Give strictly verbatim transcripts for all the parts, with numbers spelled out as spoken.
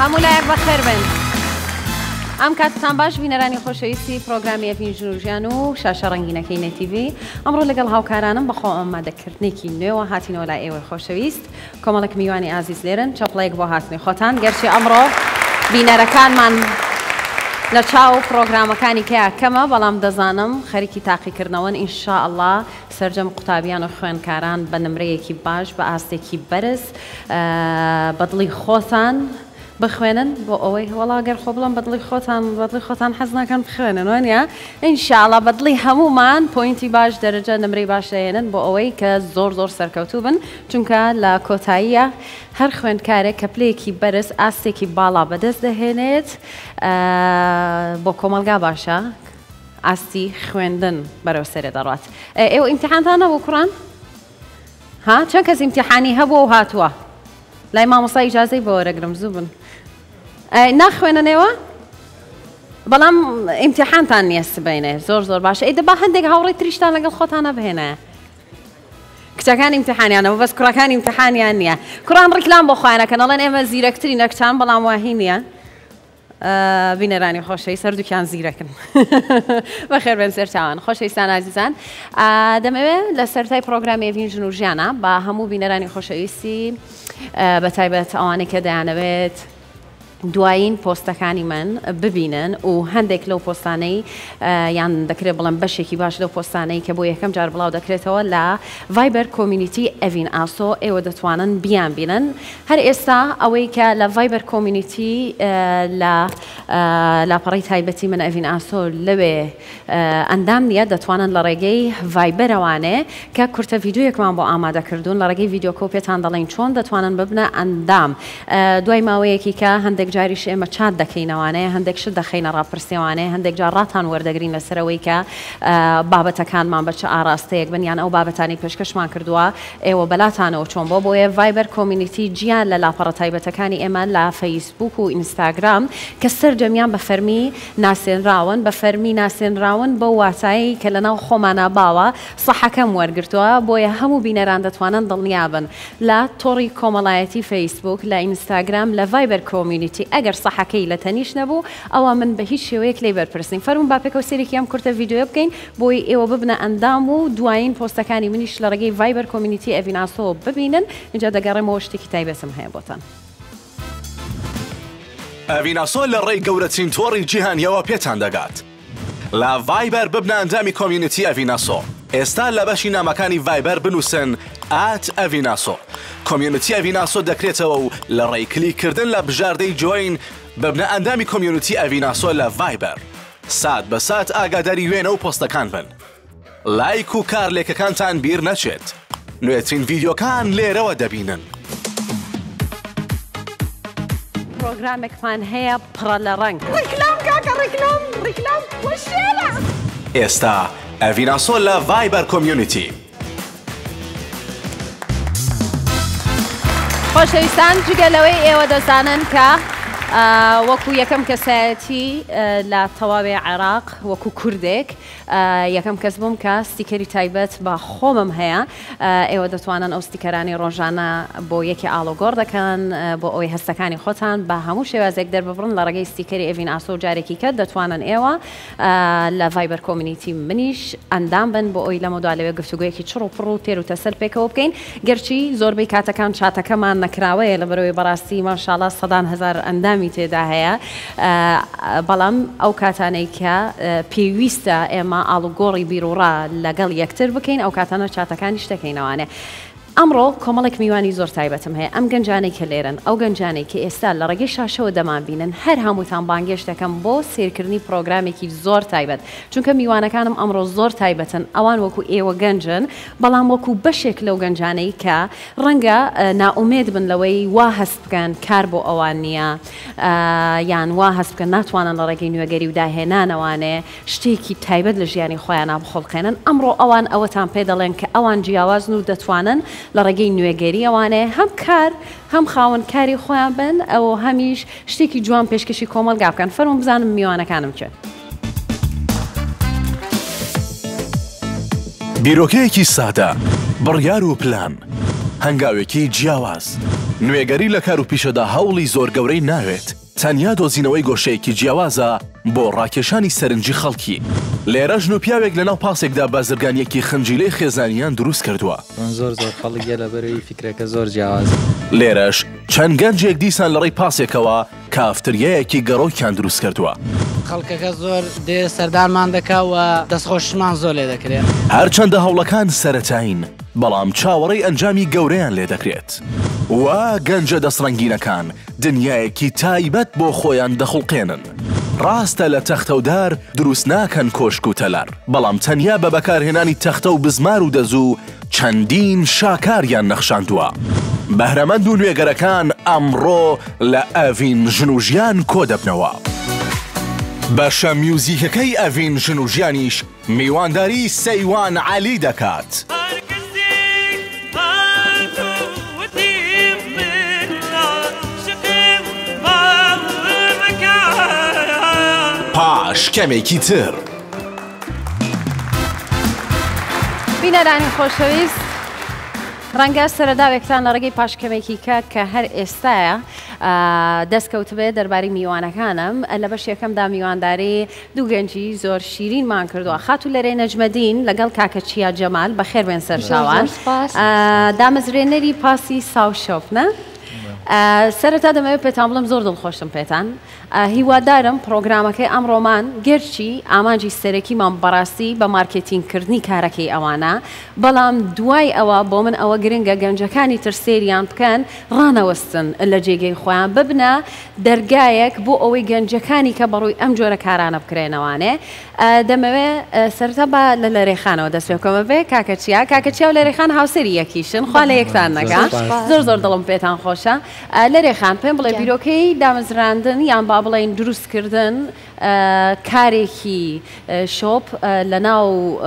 هەموو لایەک بەخێر بن. ئەم کاتتان باش بینەرانی خۆشەویستی پرۆگرامی ئەڤین ژنوژیان و شاشە ڕەنگینەکەی نێتیڤی ئەمڕۆ لەگەڵ هاوکارانم بەخۆ ئامادەکردنێکی نوێوە هاتینەوە لای ئێوەی خۆشەویست کۆمەڵێک میوانی ئازیز لێرن چەپڵەیەک بۆ هاتنی خۆتان گەرچی ئەمڕۆ بینەرەکانمان لە چاو پرۆگرامەکانی کەیە کەمە بەڵام دەزانم خەریکی تاقیکردنەوەن ئینشاءالله سەرجەم قوتابیان و خوێندکاران بە نمرەیەکی باش بە ئاستێکی بەرز بەدڵی خۆتان بخوێنن بۆ ئەوەی وەڵاگەر خۆ بڵم بەدڵی خۆتان بەدڵی خۆتان حەز ناکەن بخوێنن وانە ئینشاءالله بەدڵی هەمومان پۆینتی باش دەرەجە نمرەی باش دەهێنن بۆ ئەوەی کە زۆر زۆر سەرکەوتوو بن چونکە لە کۆتاییە هەر خوێندکارێک کە پلەیەکی بەرز ئاستێکی باڵا بەدەست دەهێنێت بۆ کۆمەلگا باشە ئاستی خوێندن بەرەو سەرێ دەڕات. ئێوە ئیمتیحانتان نەبوو کوڕان؟ ها چەند کەس ئیمتیحانی هەبوو و هاتووە؟ لای مامۆستا ئیجازەی بۆ وەرەگرم زوو بن. ناخوێننەوە؟ بەڵام ئیمتیحانتان نییە سبەینێ زۆر زۆر باشە. ئەی دەبا هەندێک هاوڕێی تریشتان لەگەڵ خۆتانە بهێنە. کچەکان ئیمتیحانیانەوە بەس کوڕەکان ئیمتیحانیان نییە. کوڕان ڕیکلام بۆ خۆیانەکەن ئەڵێن ئێمە زیرەکترینە کچان بەڵام واهی نییە. بینەرانی خۆشەویست هەردووکیان زیرەکن. بەخێر بێن سەر چاوان خۆشەویستان ئازیزان. دەمەوێت لە سەرەتای پرۆگرامی ئەڤین ژنوژیانە بە هەموو بینەرانی خۆشەویستی بەتایبەت ئەوانەی کە دەیانەوێت دوایین پۆستەکانی من ببینن و هەندێک لەو پۆستانەی یان دەکرێت بڵم بەشێکی باش لەو پۆستانەی کە بۆ یەکەم جار بڵاو دەکرێتەوە لە ڤایبەر کۆمیونیتی ئەڤین ئاسۆ ئێوە دەتوانن بیان بینن. هەر ئێستا ئەوەی کە لە ڤایبەر کۆمیونیتی لە لاپەڕی تایبەتی من ئەڤین ئاسۆ لەوێ ئەندام نیە دەتوانن لە ڕێگەی ڤایبەرەوانێ کە کورتە ڤیدیۆیەکمان بۆ ئامادەکردوون لە ڕێگەی ڤیدیۆکۆ پێتان دەڵێن چۆن دەتوانن ببنە ئەندام. دوای ماوەیەکی کە هەندێک جاریش ئێمە چات دەکەینەوانەیە هەندێک شت دەخینە ڕاپرسیوانەیە هەندێک جار ڕاتان وەردەگرین لەسەرەوەی کە بابەتەکانمان بە چه ئاراستەیەک بنیان ئەو بابەتانی پێشکەشمان کردووە ئێوە بەلاتانەوە چۆن بۆ بۆیە ڤایبەر کۆمیونیتی گیان لە لاپەڕە تایبەتەکانی ئێمە لە فەیسبوک و ئینستاگرام کە سەرجەمیان بە فەرمی ناسێنراون بە فەرمی ناسێنراون بە واتایی کە لەناو خۆمانە باوە سەحەکەم وەرگرتووە بۆیە هەموو بینەران دەتوانن دڵنیابن لە تۆڕی کۆمەڵایەتی فەیسبوک لە ئینستاگرام لە ڤایبەر کۆمیونیتی ئەگەر سەحەکەی لە تەنیش نەبوو ئەوە من بە هیچ شێوەیەک لێ بەرپرسین فەرمون با پێکەوە سێرێکی ئەم کورتە ڤیدیۆ بکەین بۆی ئێوە ببنە ئەندام و دوایین پۆستەکانی منیش لە ڕێگەی ڤایبەر کۆمیونیتی ئەڤین ئاسۆ ببینن اینجا دەگەڕێمەوە شتێکی تایبەتم هەیە بۆتان. ئەڤین ئاسۆ لە ڕێی گەورەترین تۆڕی جیهانیەوە پێتان دەگات. لە ڤایبەر ببنە ئەندامی کۆمیونیتی ئەڤین ئاسۆ. ئێستا لە بەشی نامەکانی ڤایبەر بنووسن ئات ئەڤین ئاسۆ. کۆمیونیتی ئەڤین ئاسۆ دەکرێتەوە و لە ڕێی کلیککردن لە بژاردەی جوین ببنە ئەندامی کۆمیونیتی ئەڤین ئاسۆ لە ڤایبەر. سات بە سات ئاگاداری وێنە و پۆستەکان بن. لایک و کارلێکەکانتان بیر نەچێت. نوێترین ڤیدیۆکان لێرەوە دەبینن. پرۆگرامێکمان هەیە پڕە لە ڕەنگ. ڕیکلام کاکە ڕیکلام ڕیکلام وەشێرە. ئێستا ئەڤین ئاسۆ لە ڤایبەر کۆمیونیتی. خۆشەویستان جگەلەوەی ئێوە دەزانن کە وەکو یەکەم کەسایەتی لە تەواوی عێراق وەکو کوردێک یەکەم کەس بووم کە ستیکەری تایبەت بە خۆمم هەیە ئێوە دەتوانن ئەو ستیکەرانی ڕۆژانە بۆ یەکی ئاڵۆگۆڕ دەکەن بۆ ئەوەی هەستەکانی خۆتان بە هەموو شێوازێک دەرببڕن لە ڕێگەی ستیکەری ئەڤین ئاسۆ جارێکی کە دەتوانن ئێوە لە ڤایبەر کۆمیونیتی منیش ئەندام بن بۆ ئەوی لەمە دوالەوێ گفتوگویەکی چڕ و پڕ و تێر و تەسەل پێکەوە بکەین گەرچی زۆربەی کاتەکان چاتەکەمان نەکراوەیە لە بەرەوەی بەڕاستی ماشاءڵڵا سەدان هەزار ئەندام تێدا هەیە بەڵام ئەو کاتانەی کە پێویستە ئێمە ئاڵوگۆڕی بیرروڕا لەگەڵ یەکتر بکەین ئەو کاتانە چاتەکانی شتەکەینەوانێ. ئەمڕۆ کۆمەڵێک میوانی زۆر تایبەتم هەیە ئەم گەنجانەی کە لێرن ئەو گەنجانەی کە ئێستا لە ڕێگەی شاشەوە دەمان بینن هەر هەمووتان بانگێش دەکەم بۆ سیرکردنی پرۆگرامێکی زۆر تایبەت چونکە میوانەکانم ئەمڕۆ زۆر تایبەتن ئەوان وەکو ئێوە گەنجن بەڵام وەکو بەشێک لەو گەنجانەی کە ڕەنگە ناومێد بن لەوەی وا هەست بکەن کار بۆ ئەوان نییە یان وا هەست بکەن ناتوانن لە ڕێگەی نوێگەری و داهێنانەوانێ شتێکی تایبەت لە ژیانی خۆیان بخۆڵقێنن ئەمڕۆ ئەوان ئەوەتان پێ دەڵێن کە ئەوان جیاوازن و دەتوانن لە ڕێگەی نوێگەری ئەوانێ هەم کار هەم خاوەن کاری خۆیان بن ئەوە هەمیش شتێکی جوان پێشکەشی کۆمەلگا بکەن فەرموون بزانم میوانەکانم چێت. بیرۆکەیەکی سادە بڕیار و پلان هەنگاوێکی جیاواز. نوێگەری لە کار و پیشەدا هەوڵی زۆر گەورەی ناوێت. تەنیا دۆزینەوەی گۆشەیەکی جیاوازە بۆ ڕاکێشانی سەرنجی خەڵکی. لێرە ژن و پیاوێک لەناو پاسێکدا بازرگانیەکی خنجیلەی خێزانیان دروست کردووە. زۆر زۆر خەڵک لە بەرەوەی فکرەکە زۆر جیاوازە. لێرەش چەند گەنجێک دیسان لەڕێی پاسێکەوە کافتریایەکی گەڕۆکیان دروست کردووە. خەڵکەکە زۆر دێ سەردارمان دەکاوە دەستخۆشمان زۆر لێ دەکرێت. هەرچەندە هەوڵەکان سەرەتاین بەڵام چاوەڕێی ئەنجامی گەورەیان لێ دەکرێت. وا گەنجە دەسڕەنگینەکان دنیایەکی تایبەت بۆ خۆیان دەخڵقێنن. ڕاستە لە تەختەودار دروست ناکەن کۆشک و تەلار، بەڵام تەنیا بە بەکارهێنانی تەختە و بزمار و دەزوو چەندین شاکاریان نەخشاندووە. بەهرەمەند و نوێگەرەکان ئەمڕۆ لە ئەڤین ژن و ژیان کۆ دەبنەوە. بەشە میوزیکەکەی ئەڤین ژن و ژیانیش میوانداری سەیوان عەلی دەکات. پاش کەمێکی تر بینەرانی خۆشەویست، ڕەنگە سەرەداوێکتان لە ڕێگەی پاشکەمێکی کە کە هەر ئێستایە دەستکەوت بێت دەربارەی میوانەکانم. لە بەش یەکەمدا میوانداری دوو گەنجی زۆر شیرینمان کردووە. خاتو لەرێ نەجمەدین لەگەڵ کاکە چیا جەمال بەخێر بێن سەر چاوان، دامەزرێنەری پاسی ساوشۆف نە؟ سەرەتا دەمەوێت پێتان بڵم زۆر دڵخۆشم پێتان. هیوادارم پرۆگرامەکەی ئەمڕۆمان گەرچی ئامانجی سەرەکیمان بەڕاستی بە مارکێتینگکردنی کارەکەی ئەوانە، بەڵام دوای ئەوە بۆ من ئەوە گرنگە گەنجەکانی تر سێریان بکەن ڕانەوەستن لە جێگەی خۆیان ببنە دەرگایەک بۆ ئەوەی گەنجەکانی کە بەڕووی ئەم جۆرە کارانە بکرێنەوانێ. دەمەوێت سەرەتا بە لە لەرێخانەوە دەست پێکەمە بێ کاکەچیا کاکەچیا و لەرێخان هاوسەری یەکیشن، خوا لە یەکتان نەکە. زۆر زۆر دڵم پێتان خۆشە. لەرێخان پێم بڵێ بیرۆکەی دامەزراندن یان با بڵێن دروستکردن کارێکی شۆپ لە ناو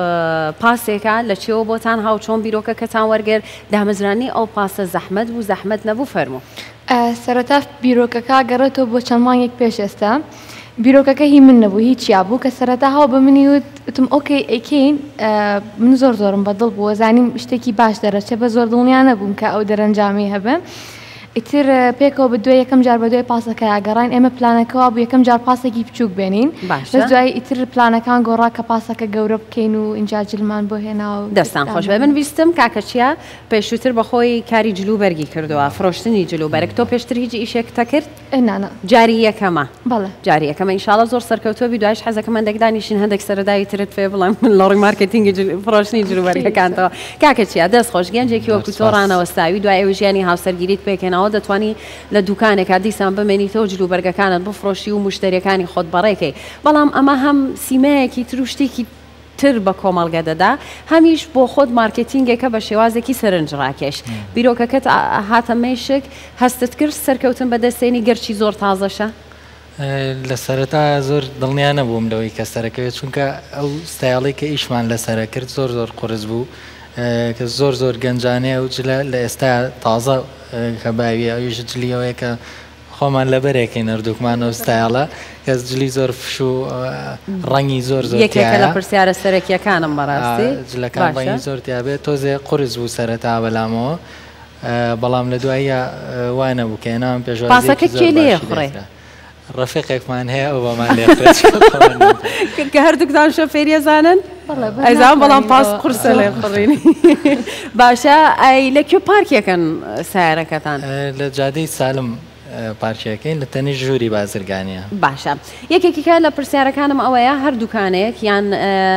پاسێکە لە چێوە بۆتان هاو چۆن بیرۆکەکەتان وەرگەر دامەزرانی ئەو پاسە زەحمەت بوو زەحمەت نەبوو فەرموو. سەرەتا بیرۆکەکە گەڕێتەوە بۆ چەند مانگێک پێش ئێستا. بیرۆکەکە هی من نەبوو هیچیا بوو کە سەرەتا هاو بە منی وتم ئۆکەی ئەیکەین. من زۆر زۆرم بەدڵ بووە زانیم شتێکی باش دەرەچێ بە زۆر دڵنیا نەبووم کە ئەو دەرەنجامی هەبێ. ئیتر پێکەوە بە دوای یەکەم جار بە دوای پاسەکە یاگەڕین ئێمە پلانەکەەوە بوو یەکەم جار پاسێکی بچووک بێنین، بەس دوای ئیتر پلانەکان گۆڕا کە پاسەکە گەورە بکەین و ئینجا جلمان بۆ هێناوە. دەستان خۆش بێ. من ویستم کاکەچیا پێشووتر بەخۆی کاری جلوبەرگی کردووە، فرۆشتنی جلوبەرگ. تۆ پێشتر هیچ ئیشێکتە کرد؟ نانە جاری یەکەمە. بەڵێ جاری یەکەمە ئینشاڵە زۆر سەرکەوتووە دوایش حەزەکە من دەکدانیشین هەندێک سەرەداوی ترت فێ بڵێم من لە ڕووی مارکێتینگی فرۆشتنی جلوبەرگەکانتەوە. کاکەچیا دەست خۆش گەنجێکی وەکو تۆ ڕانەوەستاوی دوای ئەوە ژیانی هاوسەرگیریت پێکەنەوە دەتوانی لە دوکانێکا دیسان بمێنیتەوە جلوبەرگەکانت بفرۆشی و مشتریەکانی خۆت بەڕێکەی. بەڵام ئەمە هەم سیمەیەکی تروشتێکی تر بە کۆمەڵگە دەدا، هەمیش بۆ خۆت مارکێتینگێکە بە شێوازێکی سەرنج ڕاکێش. بیرۆکەکەت هاتە مێشک هەستت کرد سەرکەوتن بەدەستێنی گەرچی زۆر تازەشە؟ لە سەرەتا زۆر دڵنیا نەبووم لەوەی کە سەرەکەوێت، چونکە ئەو ستایڵی کە ئیشمان لەسەرە کرد زۆر زۆر قورس بوو کە زۆر زۆر گەنجانەیە و جلە لە ئێستا تازە کە باوی ئەویش جلیەوەیە کە خۆمان لەبەرێکی نردووکمانەوە ستایڵە کەس جلی زۆر فش و ڕەنگی زۆر زۆر یەکێکە لە پرسیارە سەرەکیەکانم بەڕاستی جلەکان ڕەنگی زۆر تیابێت تۆزێ قورس بوو سەرەتا بەلامەوە، بەڵام لە دوایە وانە بوو کە هێناوم پێشوازی پاسەکە کێ لێ خوڕێ؟ ڕەفیقێکمان هەیە ئەو بەمان لێخرێت کە هەردووکتان شۆفێریە زانن؟ ئەیزان بەڵام پاس قورسە لێ بڕینی. باشە ئەی لەکوێ پارکێکن سیارەکەتان؟ لە جادەی سالم پارچەکەین لە تەنی ژووری بازرگانیە. باشە یەکێکیکە لە پرسیارەکانم ئەوەیە هەر دوکانێک یان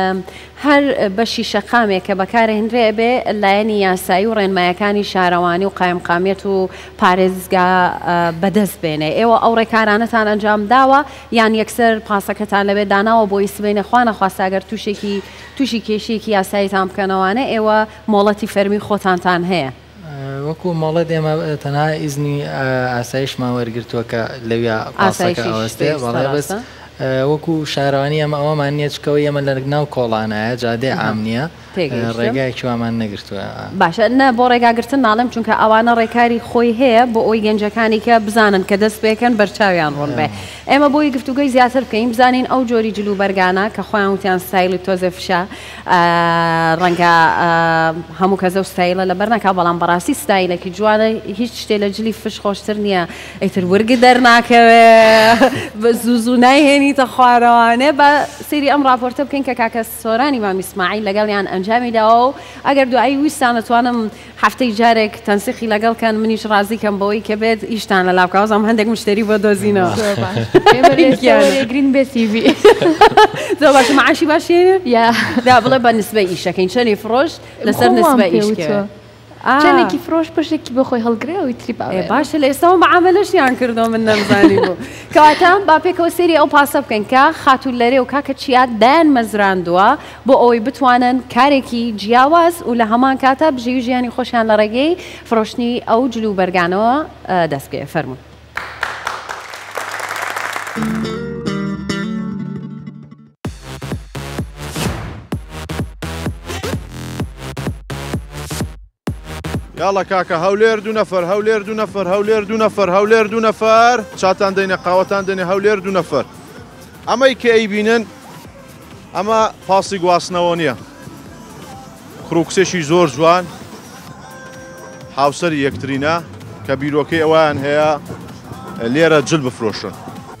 هەر بەشی شەقامێک کە بەکارهێنرێ بێ لایەنی یاسایی و ڕێنمایەکانی شارەوانی و قایمقامیەت و پارێزگا بەدەست بێنێ. ئێوە ئەو ڕێکارانەتان ئەنجام داوە یان یەکسەر پاسەکەتان لەوێ داناوە بۆی سبێنێ خوانە خواستاگەر تووشێکی تووشی کێشێکی یاساییتان بکەنەوانە ئێوە مۆڵەتی فەرمی خۆتانتان هەیە؟ وەکو ماڵە دێمە تەنها ئیزنی ئاسایشمان وەرگرتووە کە لەوێ پاسەکە ئەوەستێ بەڵێ بەس وەکو شارەوانی ئەمە ئەوەمان نییە چکەوە ئەمە لە ناو کۆڵانایە جادێ عام نییە ڕێگایکی وامان نەگرتووە باشە نە بۆ ڕێگاگرتن ناڵم چونکە ئەوانە ڕێکاری خۆی هەیە بۆ ئەوی گەنجەکانی کە بزانن کە دەست پێکەن بەرچاویان ڕۆن بێ ئێمە بۆی گفتوگوی زیاتر بکەین بزانین ئەو جۆری جلو بەرگانە کە خۆیان وتیان ستایلی تۆزە فشە ڕەنگە هەموو کەزە و ستایلە لەبەر نەکا بەڵام بەڕاستی ستایلێکی جوانە هیچ شتێ لە جلی فش خۆشتر نییە ئەیتر ورگی دەرناکەوێ بە زوو زوو نایهێنیتە خوارەوانێ بە سری ئەم راپۆرتە بکەین کە کاکە سۆرانی مامی ئیسماعیل لەگەڵیان ئەنجامیداوە و ئەگەر دوایی ویستان دەتوانم هەفتەی جارێک تەنسیخی لەگەڵکەن منیش ڕازیکەم بەوەی کە بێت ئیشتان لە لاوکەوەزم هەندێک مشتری بۆ دۆزینەوە گرین بێ سیڤی زۆر باشە معاشی باشێنێ یا دا بڵێ بە نسبەی ئیشەکەین چەندی فرۆش لەسەر نسبە ئیشکەوە چەندێکی فرۆش پشتێکی بە خۆی هەڵگرێەوەی تری باشە لە ئێستاەوە معاملەشیان کردەوە من نەمزانی بوو کەواتە با پێکەوە سێری ئەو پاسە بکەین کە خاتون لەرێ و کاکە چیات دایان مەزراندووە بۆ ئەوەی بتوانن کارێکی جیاواز و لە هەمان کاتە بژێوی ژیانی خۆشیان لە ڕێگەی فرۆشتنی ئەو جلو بەرگانەوە دەست پێ فەرموون. یاڵە کاکە هەولێر دوو نەفەر هەولێر دوو نەفەر هەولێر دوو نەفەر هەولێر دوو نەفەر چاتان دەینە قاوەتان دێنێ هەولێر دوو نەفەر ئەمەی کە ئەیبینن ئەمە پاسی گواستنەوە نییە کڕوکسێکی زۆر جوان هاوسەری یەکترینە کە بیرۆکەی ئەویان هەیە لێرە جل بفرۆشن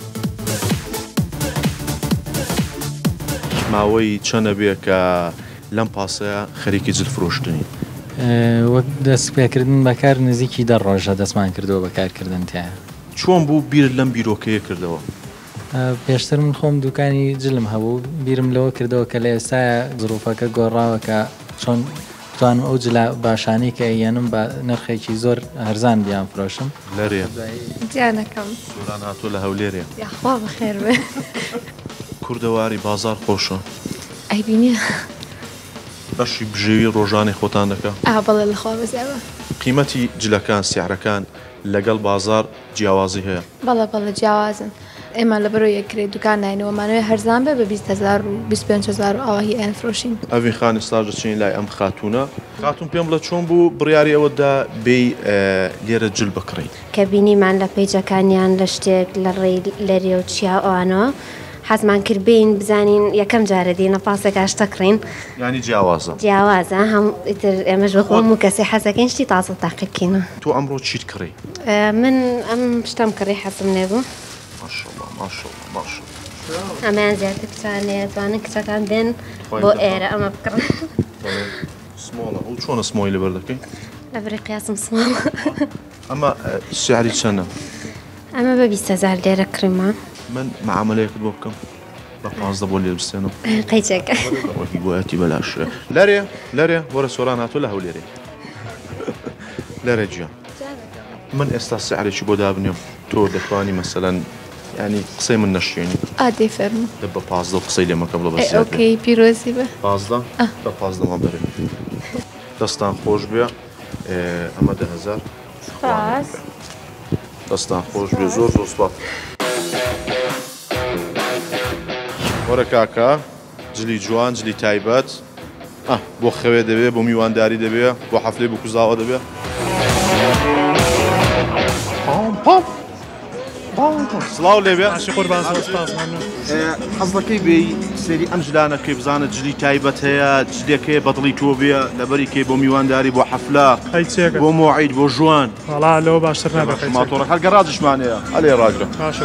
ماوەی چەندە بێ کە لەم پاسەیە خەریکی جل فرۆشتنی وەک دەست پێکردن بەکار نزیکی دە ڕۆژە دەستمان کردەوە بەکارکردن تایە چۆن بوو بیر لەم بیرۆکەیە کردەوە پێشتر من خۆم دوکانی جلم هەبوو بیرم لەوە کردەوە کە لە ئێستاە زروفەکە گۆڕاوە کە چۆن توانم ئەو جلا باشانەی کە ئەیەنم بە نرخێکی زۆر هەرزان بیان فرۆشم لەرێ جیانەکەم سۆران هاتووە لە هەولێرێ یاخوا بەخێر بێ کوردەواری بازار خۆشە ئەیبینی بەشی بژێوی ڕۆژانی خۆتان دەکە ئا بەڵێ لەخوا بەزیاوە قیمەتی جلەکان سیعرەکان لەگەڵ بازار جیاوازی هەیە بەڵێ بەڵێ جیاوازن ئێمە لە بەرەوە یەکرێت دوکان ناینەوەمانوێ هەرزان بێ بە بیست هەزار و بیست و پێنج هەزار و ئەوە هی ئەیان فرۆشین ئەوی خانی سلاژ دەچین لای ئەم خاتونە خاتون پێم بڵە چۆن بوو بڕیاری ئەوەدا بێی لێرە جل بکڕیت کە بینیمان لە پەیجەکانیان لە شتێک لە ڕێی لەرێ و چیا ئەوانەوە حەزمان کردبین بزانین یەکەم جارە دێنە پاسێک ئاشتەکڕین ینی جیاوازە جیاوازە هەم ئیتر ئێمەش بە خۆم و کەسی حەزەکەین شتی تازە تاقیبکەینە تۆ ئەمڕۆ چیت کڕی من ئەم شتم کڕی حەزم نێبوو ماشەڵڵا ماشەڵڵا ماشەڵڵا ئەمەیان زیاتر کچانێ توانن کچەکان بێن بۆ ئێرە ئەمە بکڕن سمۆڵە ئەو چۆنە سمۆی لەبەر دەکەین لە بڕی قیاسم سماڵ ئەمە سیعری چەندە ئەمە بە بیست هەزار لێرە کڕیمە من معاملەیەکت بۆ بکەم بە پانزدە بۆ لێ بستێنەوە قەیچێکە وەکی بۆەتی بەلاش لەرێ لەرێ وەرە سۆران هاتوو لە هەولێرێ لەرێ گیان من ئێستا سیعرێکی بۆ دابنێم تۆ دەتوانی مەسەلەن ینی قسەی من نەشێنی ئادێ فەرمو دە بە پازدە قسەی لێ مەکەم لە بەس ئۆکەی پیرۆزی بە پازدە بە پازدەمان بەرێ دەستان خۆش بێ ئەمە دە هەزار دەستان خۆش بێ زۆر زۆر سوپاس وەرە کاکە جلی جوان جلی تایبەت بۆ خەوێ دەبێ بۆ میوانداری دەبێ بۆ حەفلەی بۆ کوزاوە دەبێ سڵاو لێبێ حەز دەکەی بێ سێری ئەم جلانەکەی بزانە جلی تایبەت هەیە جلێکەیە بەدڵی تۆ بێ لەبەری کەی بۆ میوانداری بۆ حەفلە بۆ مۆعید بۆ ژوان لەوە باشتر نابێت ماتۆڕە هەر گەڕاجشمانەیە ئەلێ ڕاگرە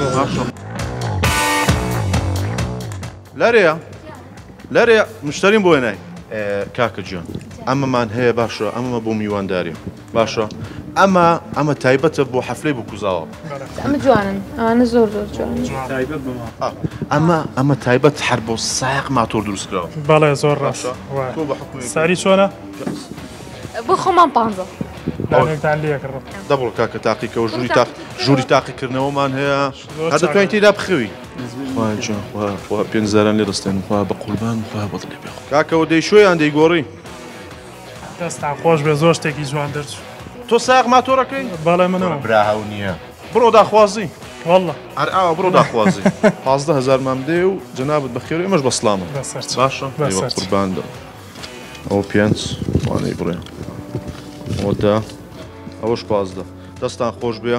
لەرەیە لەرێ مشتریم بۆ وێنای کاکە گیان ئەمەمان هەیە باشە ئەمە بۆ میوانداری باشە ئەمە ئەمە تایبەتە بۆ حەفلەی بۆ کوزاوە ئەمە جوانن ئەوانە زۆر زۆر جوان ئەمە ئەمە تایبەت هەر بۆ سایق ماتۆر دروستکراوە بەڵێ زۆر ڕاستە ساری چۆنە بۆ خۆمان پانزە دەبڵ کاکە تاقیکەوە ژووری تاق ژووری تاقیکردنەوەمان هەیە هەر دەتوانین تێدا بخەوی پێنجزاران لێ دەستێن بە قوربان بەڵێ بێ کاکەەوە دەی شوۆیان دەیگۆڕی دەستان خۆش بێ زۆر شتێکی جوان دەرچ تۆ ساق ماتۆڕەکەی بەڵێ منەوە براهاو نییە بڕۆ داخوازی والله هەر ئاوە بڕۆ داخوازی پازدە هەزار مام دێ و جەنابەت بەخێر ئێمەش بە سڵامە باشە قوربان دەم ئەو پێنج وانەی بڕێ ئەوە دا ئەوەش پازدە دەستان خۆش بێ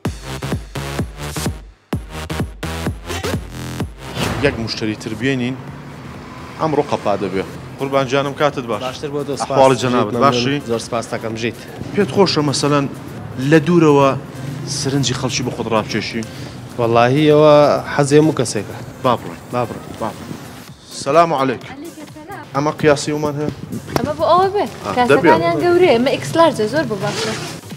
یەک مشتری تر بێنین ئەمڕۆ قەپا دەبێ قوربان جانم کاتت باش باشتر بۆ دۆست ئەحواڵی جەنابەت باشی زۆر سپاس دەکەم ژیت پێت خۆشە مەسەلەن لە دوورەوە سرنجی خەڵکی بە خۆت ڕابکێشی وەڵاهی ئەوە حەزێ هەموو کەسێکە با بڕۆین با بڕۆین با سەلام عەلەیک ئەمە قیاسی ومان هەیە ئەمە بۆ ئەوە بێ کاسەکانیان گەورەیە ئەمە ئێکسلارجە زۆر بۆ باشە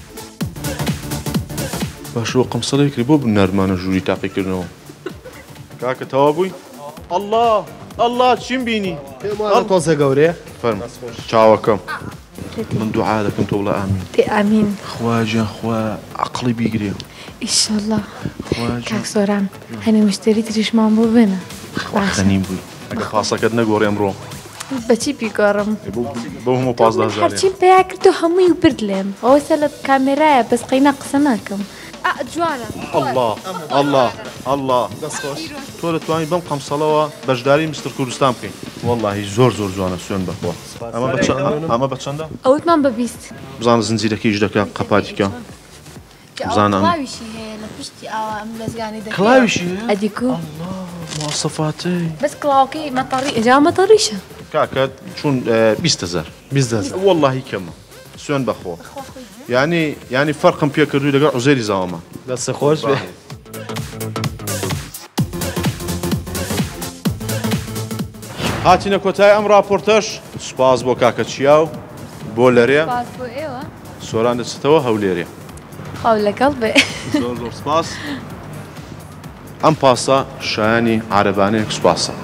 باشەوە قەمسەڵێکری بۆ بنەرمانە ژووری تاقیکردنەوە کاکە تەوا بووی ئەڵڵا ئەڵڵا چیم بینی تۆزە گەورەیە فەرمە چاوەکەم من دوعا دەکەم تۆ بڵە ئامین تێ ئامین خواجە خوا عەقڵی بیگرێ ئیشەڵڵا کاک سۆران هەنێ مشتری تریشمان بۆ بێنە خەنیم بووی ئەگە پاسەکەت نەگۆڕێ ئەمڕۆ بەچی بیگۆڕم بۆ هەموو پازدە هەزارێ هەرچیم پێیا کرد و هەمووی و برد لێم ئەوە سە لە کامێرایە بەس قەینا قسە ناکەم جوانە ئەڵڵا ئەڵڵا ئەڵڵا دەستخۆش تۆ دەتوانیت بەم قەمسەڵەوە بەشداری مستر کوردستان بکەین وەڵڵاهی زۆر زۆر جوانە سوێن بەخۆ ئەمە بە چەندە؟ ئەوتمان بە بیست بزانە زنجیرەکەیش دەکە قەپاتیکە بزانم کڵاویشی ئەدیکو مواصفاتی بەس کڵاوەکەی مەتەڕی ئەجا مەتەڕیشە کاکە چون بیست هەزار بیست هەزار وەڵڵاهی کەمە سوێن بەخۆ یعنی ینی فەرقم پێ کردووی لەگەڵ عوزێری زاوەمە دەستە خۆش بێ هاتینە کۆتای ئەم راپۆرتەش سوپاس بۆ کاکە چیاو بۆ لەرێ سۆران دەچێتەوە هەولێرێ خاو لەگەڵ بێ زۆر زۆر سپاس ئەم پاسە شایانی عارەبانەیەک سوپاسە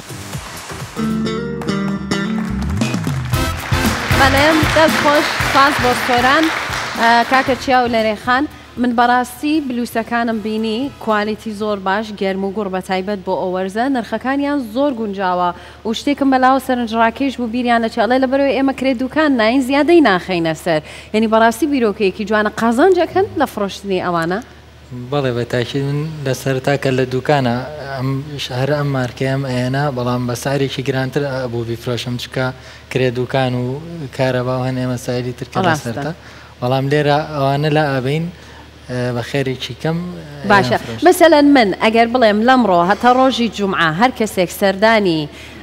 بەڵێم دەست خۆش سپاس بۆ سۆران کاکە چیا و لەرێخان من بەڕاستی بلوسەکانم بینی کوالیتی زۆر باش گەرم و گوڕ بە تایبەت بۆ ئەوەرزە نرخەکانیان زۆر گونجاوە و شتێکم بەلاوە سەرنجڕاکێش بوو بیریان لە چاڵێ لە بەرەوەی ئێمە کرێ دوکان ناین زیادەی ناخەینە سەر یعنی بەڕاستی بیرۆکەیەکی جوانە قازانجەکەن لە فڕۆشتنی ئەوانە بەڵێ بە تاکید من لە سەرتاکە لە دوکانە ئەم هەر ئەم مارکەیەم ئەێنا بەڵام بە سارێکی گرانتر بۆ بیفرۆشم چکە کرێ دوکان و کارەبا هەن ئێمە سایری ترکە لە سەرتا بەڵام لێرە ئەوانە لە ئابین بە خێرێکی کەم باشە مەسەلەن من ئەگەر بڵێم لەمڕۆ هەتا ڕۆژی جومعە هەر کەسێک سەردانی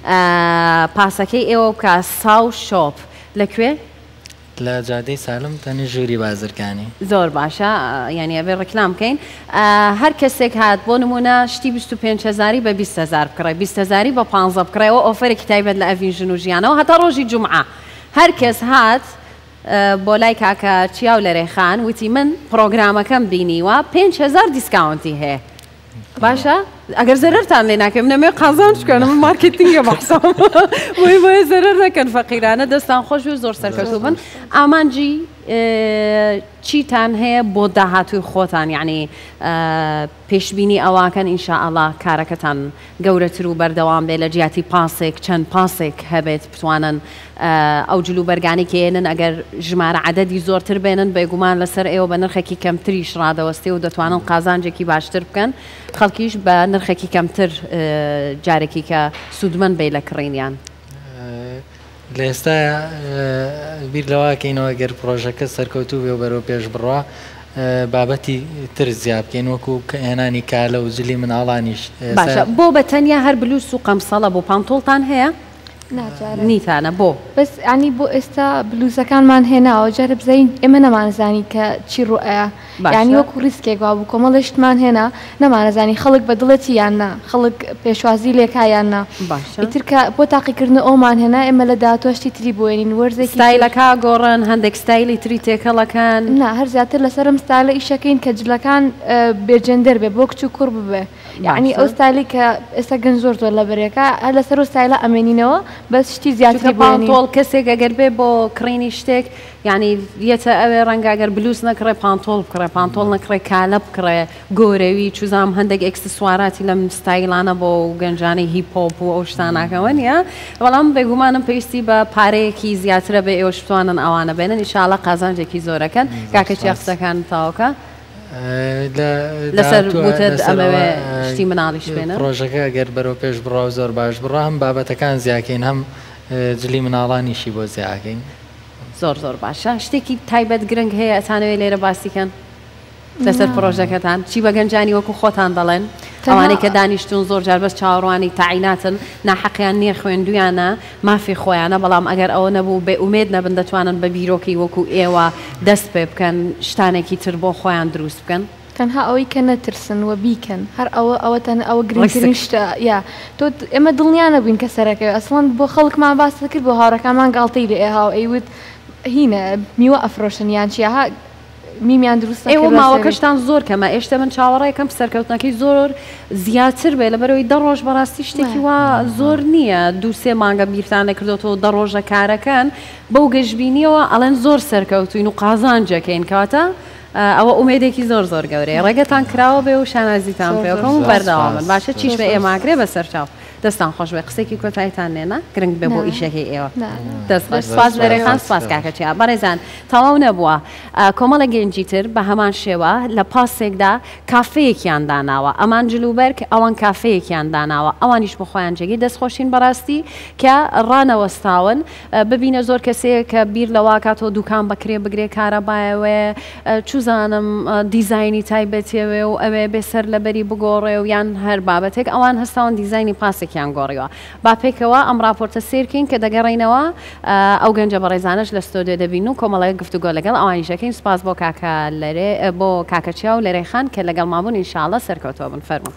پاسەکەی ئێوە بکە ساو شۆپ لەکوێ؟ لە جادەی سالم تەنی ژووری بازرگانی زۆر باشە یعنی ئەبێ ڕکلام بکەین هەر کەسێک هات بۆ نمونە شتی بیست و پێنج هەزاری بە بیست هەزار بکڕێ بیست هەزاری بە پانزە بکڕێەوە ئۆفەرێکی تایبەت لە ئەڤین ژن و ژیانەوە هەتا ڕۆژی جومعە هەر کەس هات بۆ لای کاکە چیا و لەرێخان وتی من پرۆگرامەکەم بینیوە پێنج هەزار دیسکاونتی هەیە باشە ئەگەر زەرتان لێ ناکەم نەمێ قازان شکەنم مارکتینگە بەحسام بۆی بۆیە زەرەر نەکەن فەقیرانە دەستان خۆش و زۆر سەرکەوتوو بن ئامانجی چیتان هەیە بۆ داهاتوی خۆتان یعنی پێشبینی ئەواکەن ئینشاءالله کارەکەتان گەورەتر و بەردەوام بێ لە جیاتی پاسێک چەند پاسێک هەبێت بتوانن ئەو جلو بەرگانی کێنن ئەگەر ژمارە عەدەدی زۆرتر بێنن بێگومان لەسەر ئێوە بە نرخێکی کەمتریش ڕادەوەستێ و دەتوانن قازانجێکی باشتر بکەن خەڵکیش بە نرخێکی کەمتر جارێکی کە سوودمەند بێ لە کڕینیان لە ئێستا بیر لەواکەینەوە گەر پرۆژەکە سەرکەوتوو بێ و بەرەو پێش بڕوا بابەتی تر زیاد بکەین وەکو هێنانی کالە و جلی مناڵانیش باشە بۆ بە تەنیا هەر بلوس و قەمسەڵە بۆ پانتۆڵتان هەیە؟ نیتانە بۆ بەس ئەنی بۆ ئێستا بلوزەکانمان هێناوە جارە بزین ئێمە نەمانزانی کە چی ڕوئەیە یعنی وەکو ریسکێک وا بوو کۆمەڵشتمان هێنا نەمانەزانی خەڵک بە دڵەتی یاننا خەڵک پێشوازی لێکایاننا ئیترکە بۆ تاقیکردن ئەومان هێنا ئێمە لە داهاتۆشتی تری بۆێنین وەرزێکی ستایلەکە گۆڕن هەندێک ستایلی تری تێکەڵەکان نا هەر زیاتر لەسەرم ستایلە ئیشەکەین کە جلەکان بێجەندەر بێ بۆ کچ و کوڕ ببێ یعنی ئەو ستایلی کە ئێستا گەن زۆر زۆر لە بەرێکە هەر لەسەر و ستایلە ئەمێنینەوە بەس شتی زیاتر پانتۆڵ کەسێک ئەگەر بێ بۆ کڕینی شتێک یعنی یەتە ئەوێ ڕەنگە ئەگەر بلوس نەکڕێ پانتۆڵ بکڕێ پانتۆڵ نەکڕێ کالە بکڕێ گۆرەوی چوزام هەندێک ئەکسسوارەتی لەم ستایلانە بۆ گەنجانەی هیپۆپ و ئەو شتاناکەوە نیە بەڵام بێگومانم پێویستی بە پارەیەکی زیاترە بێ ئێوە شتوانن ئەوانە بێنن ئینشاڵڵا قازانجێکی زۆرەکەن کاکە چی قسەکان تاوەکە لەسەر بوتت ئەمەوێ شتی مناڵیش بێنە پرۆژەکە گەر بەرەو پێش بڕاو زۆر باش بڕام بابەتەکان زیاکەین هەم جلی مناڵانیشی بۆ زیاکەین زۆر زۆر باشە شتێکی تایبەت گرنگ هەیە ئەتانەوێت لێرە باسیکەن لەسەر پرۆژەکەتان چی بەگەنجانی وەکو خۆتان دەڵێن ئەوانەی کە دانیشتون زۆر جار بەس چاوەڕوانی تاعیناتن ناحەقیان نییە خوێندویانە مافی خۆیانە بەڵام ئەگەر ئەوە نەبوو بێ ئومێد نەبن دەتوانن بە بیرۆکی وەکو ئێوە دەست پێ بکەن شتانێکی تر بۆ خۆیان دروست بکەن تەنها ئەوەی کە نەترسن و بیکەن هەر ئەوە ئەوە تەن ئەوە گرنگترین شتە یا تۆ ئێمە دڵنیان نەبووین کە سەرەکەی ئەسڵەن بۆ خەڵکمان باس کرد بۆ هاوڕەکانمان گاڵتەی لە ئێها ئەیوت هینە میوە ئەفرۆشن یان چیاها میمیان دروست ئێوە ماوەکەشتان زۆر کەمە ئێشتا من چاوەڕێکم سەرکەوتنەکەی زۆر زیاتر بێ لەبەرەوەی دە ڕۆژ بەڕاستی شتێکی وا زۆر نییە دوو سێ مانگە بیرتان نەکردێتەوە دە ڕۆژە کارەکەن بەو گەشتبینیەوە ئەڵەن زۆر سەرکەوتوین و قازانجەکەین کاتە ئەوە ئومێدێکی زۆر زۆر گەورەیە ڕێگەتان کراوە بێ و شانازیتان پێکەم و بەردەوا من باشە چیش بە ئێماگرێ بە سەرچاو دەستان خۆش بێ قسێکی کۆتایتان نێنە گرنگ بێ بۆ ئیشەکەی ئێوە دەست سپاس لەرێخان سپاس کاکەچیا بەڕێزان تەواو نەبووە کۆمەڵە گەنجی تر بە هەمان شێوە لە پاسێکدا کافەیەکیان داناوە ئەمان جلوبەرگ ئەوان کافەیەکیان داناوە ئەوانیش بە خۆیان جێگی دەستخۆشین بەڕاستی کە ڕانەوەستاون ببینە زۆر کەسەیە کە بیر لەوا کاتۆ دوکان بەکرێ بگرێ کارەبایەوێ چوزانم دیزایانی تایبەتێوێ و ئەوێ بێسەر لەبەری بگۆڕێ و یان هەر بابەتێک ئەوان هەستاون دیزایانی پاسێک یان گۆڕیوە با پێکەوە ئەم راپۆرتە سیرکین کە دەگەڕینەوە ئەو گەنجە بەڕێزانش لە ستۆدیۆ دەبین و کۆمەڵەیە گفتوگۆ لەگەڵ ئەوانیشەکەین سپاس بۆ کاکە لەرێ بۆ کاکەچیا و لەرێخان کە لەگەڵ مابوون ئینشاڵڵە سەرکەوتەوە بن فەرموو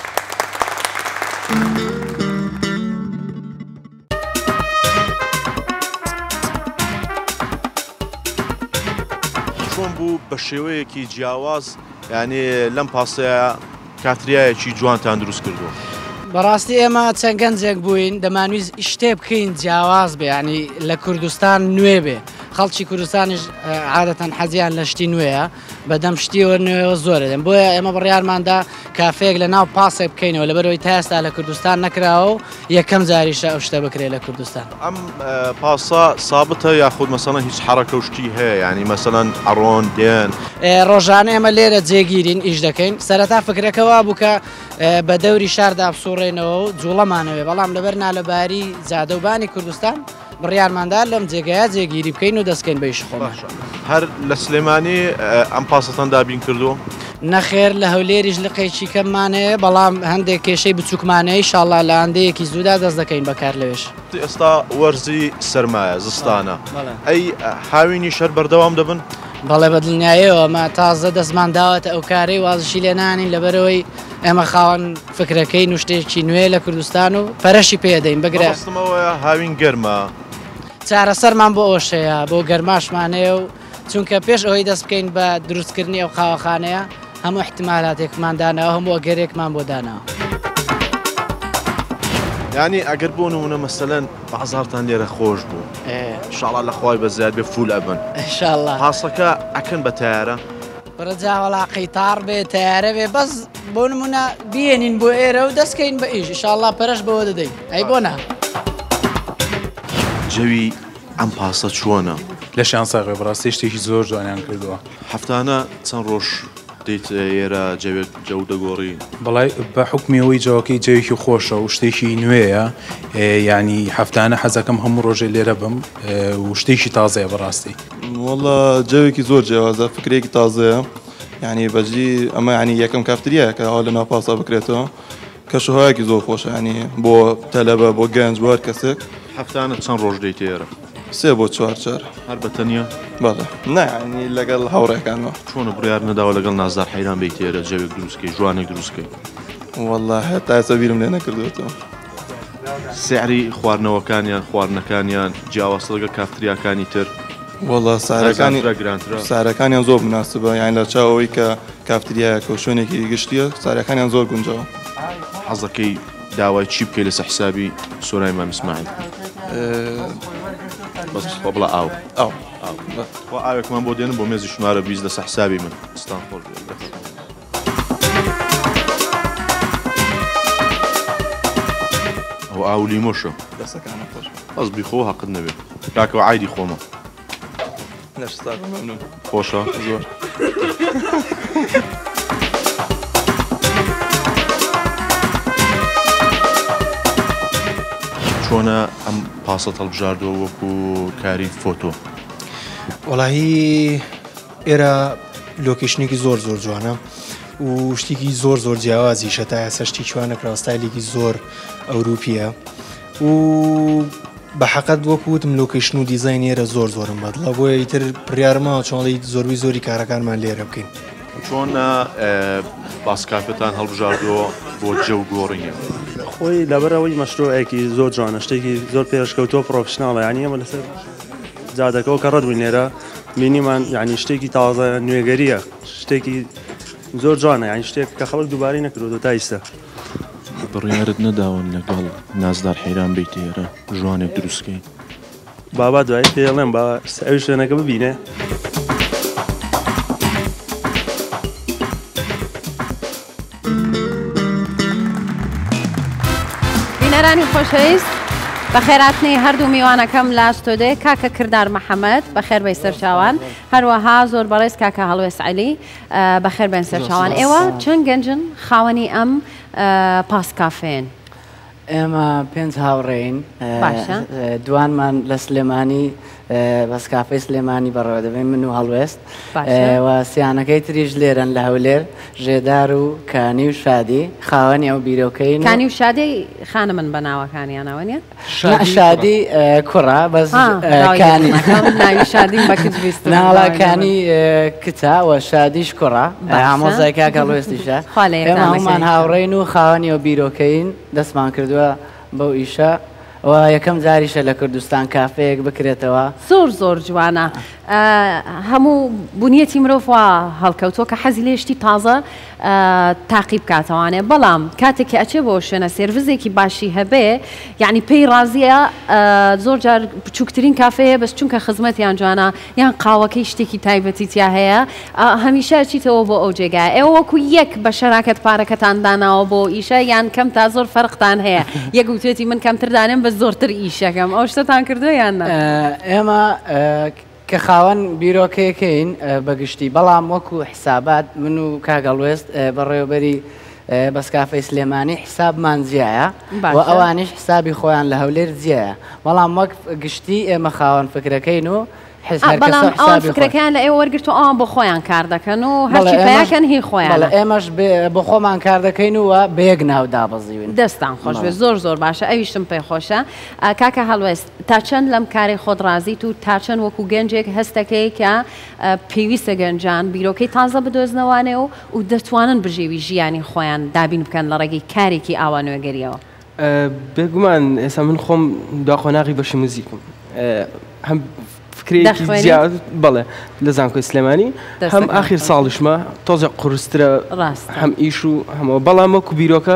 چۆن بوو بە شێوەیەکی جیاواز یعنی لەم پاسەیە کاتریایەکی جوانتان دروست کردووە بەڕاستی ئێمە چەند گەنجێک بووین دەمانویست شتێ بکەین جیاواز بێ ینی لە کوردستان نوێ بێ خەڵکی کوردستانیش عادەتەن حەزیان لە شتی نوێیە بەدەم شتیەوە نوێەوە زۆرە دێن بۆیە ئێمە بڕیارماندا کافەیەک لە ناو پاسێک بکەینەوە لەبەرەوەی تا ئێستا لە کوردستان نەکراوە و یەکەم جاریشە ئەو شتە بکرێت لە کوردستان ئەم پاسا سابتە یاخود مەسەڵەن هیچ حرەکە و شتی هەیە ینی مەسەڵەن ئەڕۆن دێن ڕۆژانە ئێمە لێرە جێگیرین ئیش دەکەین سەرەتا فکرەکەوا بوو کە بە دەوری شاردا بسوڕێنەوە و جوڵەمانەوێ بەڵام لەبەر نالەباری زادەوبانی کوردستان بڕیارماندا لەم جێگایە جێگیری بکەین و دەستکەین بەیش خۆمان هەر لە سلێمانی ئەم پاسەتان دابین کردو نەخێر لە هەولێریش لقەیەکی کەممانەیە بەڵام هەندێک کێشەی بچووکمانەیە ئینشاڵڵا لە هەندەیەکی زوودا دەست دەکەین بەکار لەوێش ئێستا وەرزی سەرمایە زستانە ئەی هاوینی شەر بەردەوام دەبن بەڵێ بە دڵنیایەوە ئەمە تازە دەستمان داوەتە ئەو کارەی وازشی لێنانی لەبەرەوەی ئێمە خاوەن فکرەکەی نوشتێکی نوێ لە کوردستان و پەرەشی پێدەین بگرێتەوە هاوین گەرمە چارەسەرمان بۆ ئەوشەیە بۆ گەرماشمانەیە و چونکە پێش ئەوەی دەست بکەین بە دروستکردنی ئەو قاوەخانەیە هەموو احتیمالاتێکمان داناوە هەموو ئەگەرێکمان بۆ داناوە ینی ئەگەر بۆ نمونە مەسەلەن بازارتان لێرە خۆش بوو ئینشاڵڵا لە خوای بەزیاد بێ فول ئەبن ئینشاڵڵا پاسەکە ئەکەن بە تیارە بەرەجاوەڵا قەیتار بێ تیارە بێ بەس بۆ نمونە بێنین بۆ ئێرە و دەستکەین بە ئیش ئینشاڵڵا پەرەش بەوە دەدەین ئەی بۆ نا جەوی ئەم پاسە چۆنە لە شانساغێ بەڕاستی شتێکی زۆر جوانیان کردووە هەفتانە چەند ڕۆژ دەیت ئێرە جەوێت جەو دەگۆڕی بەڵای بە حکمیەوەی جەوەکەی جەوێکی خۆشە و شتێکی نوێیە ینی هەفتانە حەزەکەم هەموو ڕۆژێ لێرە بم و شتێکی تازەیە بەڕاستی وەڵا جەوێکی زۆر جیاوازە فکرێکی تازەیە ینی بەجی ئەمە ینی یەکەم کافتریایە کە ئەو لە ناو پاسا بکرێتەوە کە شوهایەکی زۆر خۆشە ینی بۆ تەلەبە بۆ گەنج بۆ هەر کەسێک هەفتانە چەند ڕۆژ دەیت ئێرە سێ بۆ چوار جار هەر بە تەنیا بەڵێ نەعنی لەگەڵ هاوڕێکانەوە چۆنە بڕیار نەداوە لەگەڵ نازدار حەیران بیت ئێرە جەوێک دروستکەی جوانێک دروستکەی وەڵا هەتا ئێستا بیرم لێ نەکردوێتەوە سعری خواردنەوەکانیان خواردنەکانیان جیاوازە لەگەڵ کافتریاکانی تر وەڵا سارەکانی سارەکانیان زۆر مناسبە یان لە چاوەوەی کە کافتریایەکە و شوێنێکی گشتیە سارەکانیان زۆر گونجەوە حەزەکەی داوای چی بکەی لەسەر حسابی سۆرای مام ئیسماعیل بەس بڵە ئاو ئاو ئاوێکمان بۆ دێنم بۆ مێزی ژمارە بیست لەسەر حسابی من ستان خۆش ئەو ئاو لیمۆشە دەسەکانە خۆش بەس بیخۆ حەقت نەبێت کاکەوە عایدی خۆمە خۆشە زۆر چۆنە ئەم پاسە هەڵبژاردەوە وەکو کاری فۆتۆ؟ وەڵاهی ئێرە لۆکیشنێکی زۆر زۆر جوانە و شتێکی زۆر زۆر جیاوازیشە تا ئێستا شتی کوانەکراوە ستایلێکی زۆر ئەوروپیە و بە حەقەت وەکوتم لۆکیشن و دیزاین ئێرە زۆر زۆرم بەدڵە بۆیە ئیتر پڕیارمەوە چۆنڵی زۆروی زۆری کارەکانمان لێرە بکەین. چۆنە باسکافەتان هەڵبژاردەوە بۆ جەو گۆڕینە؟ خۆی لەبەرەوەی مەشروعێکی زۆر جوانە شتێکی زۆر پێشکەوتۆ پرۆفشناڵە یعنی ئەمە لەسەر جادەکەەوە کە ڕەتبووین لێرە بینیمان یعنی شتێکی تازە نوێگەریە شتێکی زۆر جوانە یعنی شتێک کە خەڵک دووبارەی نەکردو تا ئیستا. بڕیارت نەداون لەگەڵ نازدار حەیران بیت ئێرە ژوانێک دروستکەین؟ بابا دوایی پێڵێم با ئەوی شوێنەکە ببینێ. بینەرانی خۆشەویست بە خێراتنی هەردوو میوانەکەم لە ئەستۆدەیە کاکە کردار محەممەد بەخێر بەی سەرچاوان هەروەها زۆر بەڕێز کاکە هەڵوێست عەلی بەخێر بێن سەرچاوان. ئێوە چەند گەنجن خاوەنی ئەم پاسکافێن؟ ئێمە پێنج هاوڕێین دوانمان لە سلێمانی بەسکافەی سلێمانی بەڕێوە دەبێن من و هەڵوێست و سییانەکەی تریش لێرن لە هەولێر ژێدار و کانی و شادی خاوەنی ئەو بیرۆکەین. کانی و شادی خانە من بە ناوەکانیانەوە نیە؟ شادی کوڕا بەس کانی شادی بەکەویست ناڵاکانی کچە و شادیش کوڕا ئامۆزای کاکە هەڵوێستیشە ئێمە هەمومان هاوڕێین و خاوەنی ئەو بیرۆکەین دەستمان کردووە بەو ئیشە و یەکەم جاریشە لە کوردستان کافەیەک بکرێتەوە. زۆر زۆر جوانە هەموو بنیەتی مرۆڤ هەڵکەوتۆ کە حەزی لێشتی تازە تاقیب کاتەوانێ بەڵام کاتێکی ئەچێ بۆ شوێنە سێرڤزێکی باشی هەبێ یعنی پێی ڕازیە زۆر جار بچووکترین کافەیە بەس چونکە خزمەتیان جوانە یان قاوەکەی شتێکی تایبەتی تیا هەیە هەمیشە چیتەوە بۆ ئەو جێگای ئێوە وەکو یەک بە شەراکەت پارەکەتان داناوە بۆ ئیشە یان کەم تا زۆر فەرقتان هەیە یەک وتێتی من کەمتر دانێم بە زۆرتر ئیشەکەم ئەو شتتان کردو یان ئێمە کە خاوەن بیرۆکەیەکەین بەگشتی بەڵام وەکو حسابات من و کاگەڵوێست بەڕێوەبەری بەسکافەی سلێمانی حسابمان جیایە و ئەوانش حسابی خۆیان لە هەولێر جیایە بەڵام وەک گشتی ئێمە خاوەن فکرەکەین و بەڵام ئەوان فکرەکەیان لە ئێوە وەرگرتو ئەوان بۆ خۆیان کار دەکەن و هەرچی پێیاکەن هی خۆیان ئێمەش بۆ خۆمان کار دەکەین وە بەیەک ناو دابەزیون. دەستان خۆش بێ زۆر زۆر باشە ئەویشتم پێی خۆشە. کاکە هەڵوێست تا چەند لەم کاری خۆت ڕازیت و تا چەند وەکو گەنجێک هەستەکەی کە پێویستە گەنجان بیرۆکەی تازە بدۆزنەوانێ و و دەتوانن بژێوی ژیانی خۆیان دابین بکەن لە ڕێگەی کارێکی ئاوا نوێگەریەوە؟ بێگومان ئێستا من خۆم داخۆناغی بەشی موزیکم هەم فکرێکی زیاد بەڵێ لە زانکۆی سلێمانی هەم ئاخر ساڵیشمە تۆزە قورسترە هەم ئیش و هەمەوە بەڵام وەکو بیرۆکە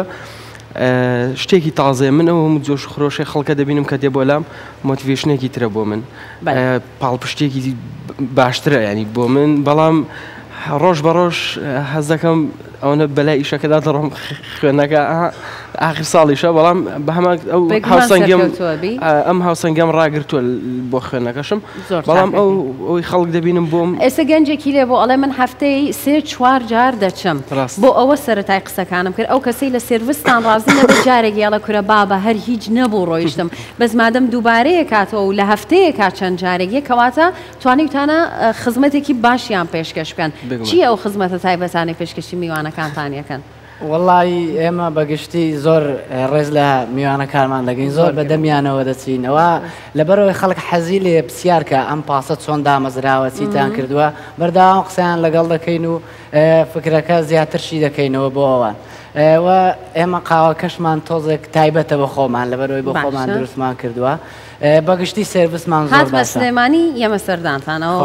شتێکی تازێ من ئەوە هەموو جۆش خرۆشی خەڵکە دەبینم کە دێ بۆ لام مۆتیڤێشنێکی ترە بۆ من پاڵپشتێکی باشترە ینی بۆ من بەڵام ڕۆژ بە ڕۆژ حەز دەکەم ئەوە بەلای ئیشەکەدا دەڕۆم خوێنەکە ئاخر ساڵیشە بەڵام بە هەمە هاوسەنگەم ئەم هاوسەنگەم ڕاگرتووە بۆ خوێنەکەشم بەڵام ئەو ئەوی خەڵک دەبینم بۆم ئێستا گەنجێکی لێ بۆ ئەڵێ من هەفتەی سێ چوار جار دەچم بۆ ئەوە سەرەتای قسەکانم کرد ئەو کەسەی لە سێرڤستان ڕازی نەبێت جارێک یاڵە کورە بابە هەر هیچ نەبوو ڕۆیشتم بەس مادەم دووبارەیە کاتەوە و لە هەفتەیەکا چەند جارێک کەواتە توانیتانە خزمەتێکی باشیان پێشکەش بکەن. چی ئەو خزمەتە تایبەتانی پێشکەشی میوانەکانتان یەکەن؟ وەڵی ئێمە بەگشتی زۆر ڕێز لە میوانەکانمان دەگەین زۆر بەدەمیانەوە دەچینەوە لەبەرەوەی خەڵک حەزی لێ پرسیارکە ئەم پاسە چۆن دامەزراوە چیتان کردووە بەرداوام قسەیان لەگەڵ دەکەین و فکرەکە زیاترشی دەکەینەوە بۆ ئەوان و ئێمە قاوەکەشمان تۆزێک تایبەتە بە خۆمان لەبەرەوەی بۆ خۆمان دروستمان کردووە بەگشتی سێرڤسمان زۆر باشە. هات بە سلێمانی ئێمە سەردانتانەوە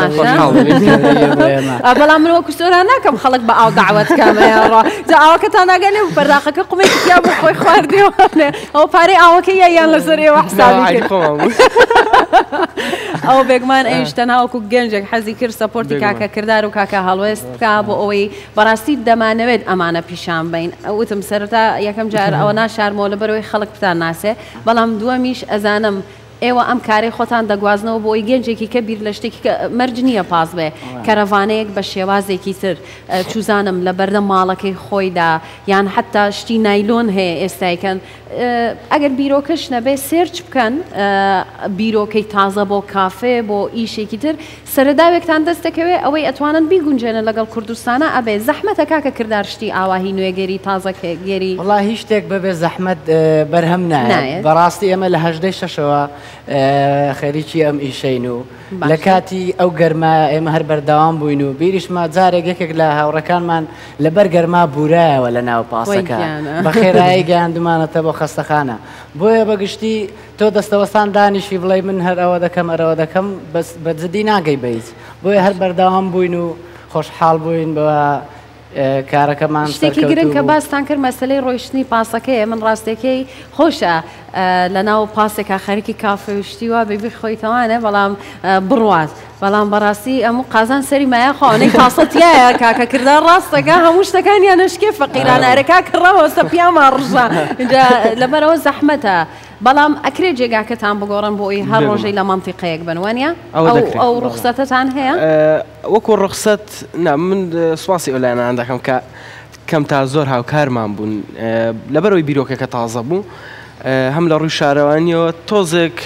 بەڵام من وەکو سۆران ناکەم خەڵک بە ئاو داوەتکەمەیە جا ئاوەکەتان ناگەنێ و بەرداخەکە قومێکی تیا بۆ خۆی خواردیوانێ ئەو پارەی ئاوەکەی یان لەسەر ئێوە حسابی کرد ئەو بێگمان ئەیشتە ناوەکو گەنجێک حەزی کرد سەپۆرتی کاکە کردار و کاکە هەڵوێست بکا بۆ ئەوەی بەڕاستی دەمانەوێت ئەمانە پیشان بین وتم سەرەتا یەکەم جار ئەوە ناشارمەوە لەبەرەوەی خەڵک بتان ناسێ بەڵام دووەمیش ئەزانم ئێوە ئەم کارەی خۆتان دەگوازنەوە بۆ ئەوی گەنجێکی کە بیر لە شتێکی کە مەرج نییە پاس بێ کەرەڤانەیەک بە شێوازێکی تر چوزانم لە بەردە ماڵەکەی خۆیدا یان حتا شتی نایلۆن هەیە ئێستایکەن ئەگەر بیرۆکەش نەبێ سێرچ بکەن بیرۆکەی تازە بۆ کافێ بۆ ئیشێکی تر سەرەداوێکتان دەست دەکەوێت ئەوەی ئەتوانن بیگونجێنە لەگەڵ کوردستانە ئەبێ زەحمەتە کاکە کردارشتی ئاواهی نوێگەری تازەگەری وڵا هیچ شتێک ببێ زەحمەت بەرهەم نایە بەڕاستی ئێمە لە هەژدەی شەشەوە خەریکی ئەم ئیشەین و لە کاتی ئەو گەرما ئێمە هەر بەردەوام بووین و بیریشمە جارێک یەکێک لە هاوڕەکانمان لەبەر گەرما بورایەوە لە ناو پاسەکە بە خێرایی گەیاندمانەتە بۆ خەستەخانە بۆیە بەگشتی تۆ دەستەوەستان دانیشی بڵێ من هەر ئەوە دەکەم ئەرەوە دەکەم بە جدی ناگەی بەیت بۆیە هەر بەردەوام بووین و خۆشحاڵ بووین بە کارەکەمان شتێکی گرنگ کە باستان کرد مەسلەی ڕۆیشتنی پاسەکەی من ڕاستێکەی خۆشە لە ناو پاسێکا خەریکی کافێشتیوە ببی خۆیتەوانە بەڵام بڕوات بەڵام بەڕاستی ئەموو قازان سەری مایە خۆنەی پاسەتیایە کاکە کردار ڕاستەکە هەموو شتەکانیان نشکێ فەقیرانارەکە کڕەوەستە پیامان ڕژە لەبەرەوە زەحمەتە بەڵام ئەکرێ جێگاکەتان بگۆڕن بۆ ئەوی هەر ڕۆژەی لە مەنتیقەیەک بنوانە ئەو ڕوخسەتتان هەیە وەکو ڕوخسەت من سواسی ئۆلایەنان دەکەم کە کەم تا زۆر هاوکارمان بوون لەبەرەوەی بیرۆکەکە تازە بوو هەم لە ڕووی شارەوانیەوە تۆزێک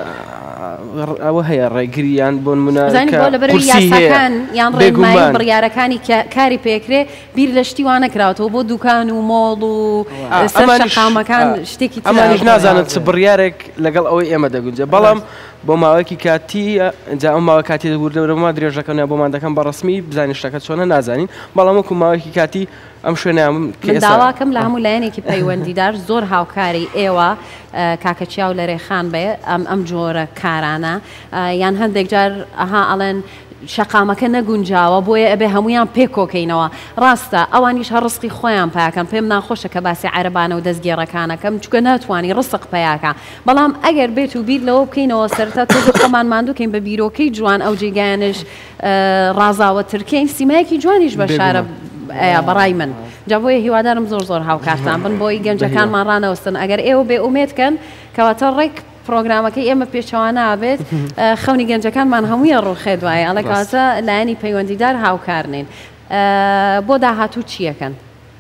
ئەوە هەیە ڕێگریان بۆ منزانی بۆ لەبەر یاساکان یان ڕێگمایی بڕیارەکانی کاری پێکرێ بیر لە شتیوانە کراوەوە بۆ دوکان و مۆڵ و سەرشەقامەکان شتێکی ئەمانیش نازانن چ بڕیارێک لەگەڵ ئەوەی ئێمە دەگونجێ بەڵام بۆ ماوەیەکی کاتی جا ئەم ماوە کاتی دەبووردەوەما درێژەکەنە بۆمان دەکەم بە ڕسمی بزانین شتەکە چۆنە نازانین بەڵام وەکو ماوەیەکی کاتی ئەم شوێنیان داواکەم لە هەموو لایەنێکی پەیوەندیدار زۆر هاوکاری ئێوە کاکەچیا و لە ڕێخان بێ ئەم ئەم جۆرە کارانە یان هەندێک جار ئەها ئەڵێن شەقامەکە نەگونجاوە بۆیە ئەبێ هەمویان پێکۆکەینەوە ڕاستە ئەوانیش هەر ڕسقی خۆیان پیاکەن پێم ناخۆشە کە باسی عەرەبانە و دەستگێڕەکانەکەم چونکە ناتوانانی ڕسق پیاکە بەڵام ئەگەر بێت و بیر لەوە بکەینەوە سەرتا تۆ خۆمان ماندووکەین بە بیرۆکەی جوان ئەو جێگایانش ڕازاوە ترکەین سیمایەکی جوانیش بە شارە بەڕای من جا بۆیە هیوادارم زۆر زۆر هاوکارتان بن بۆی گەنجەکانمان ڕانەوەستن ئەگەر ئێوە بێ ئومێدکەن کەواتە ڕێک پرۆگرامەکەی ئێمە پێچەوانە ئابێت خەونی گەنجەکانمان هەموویە ڕوخێ دوایە ئەڵێ کاتە لایەنی پەیوەندیدار هاوکارنین بۆ داهاتوو چیەکەن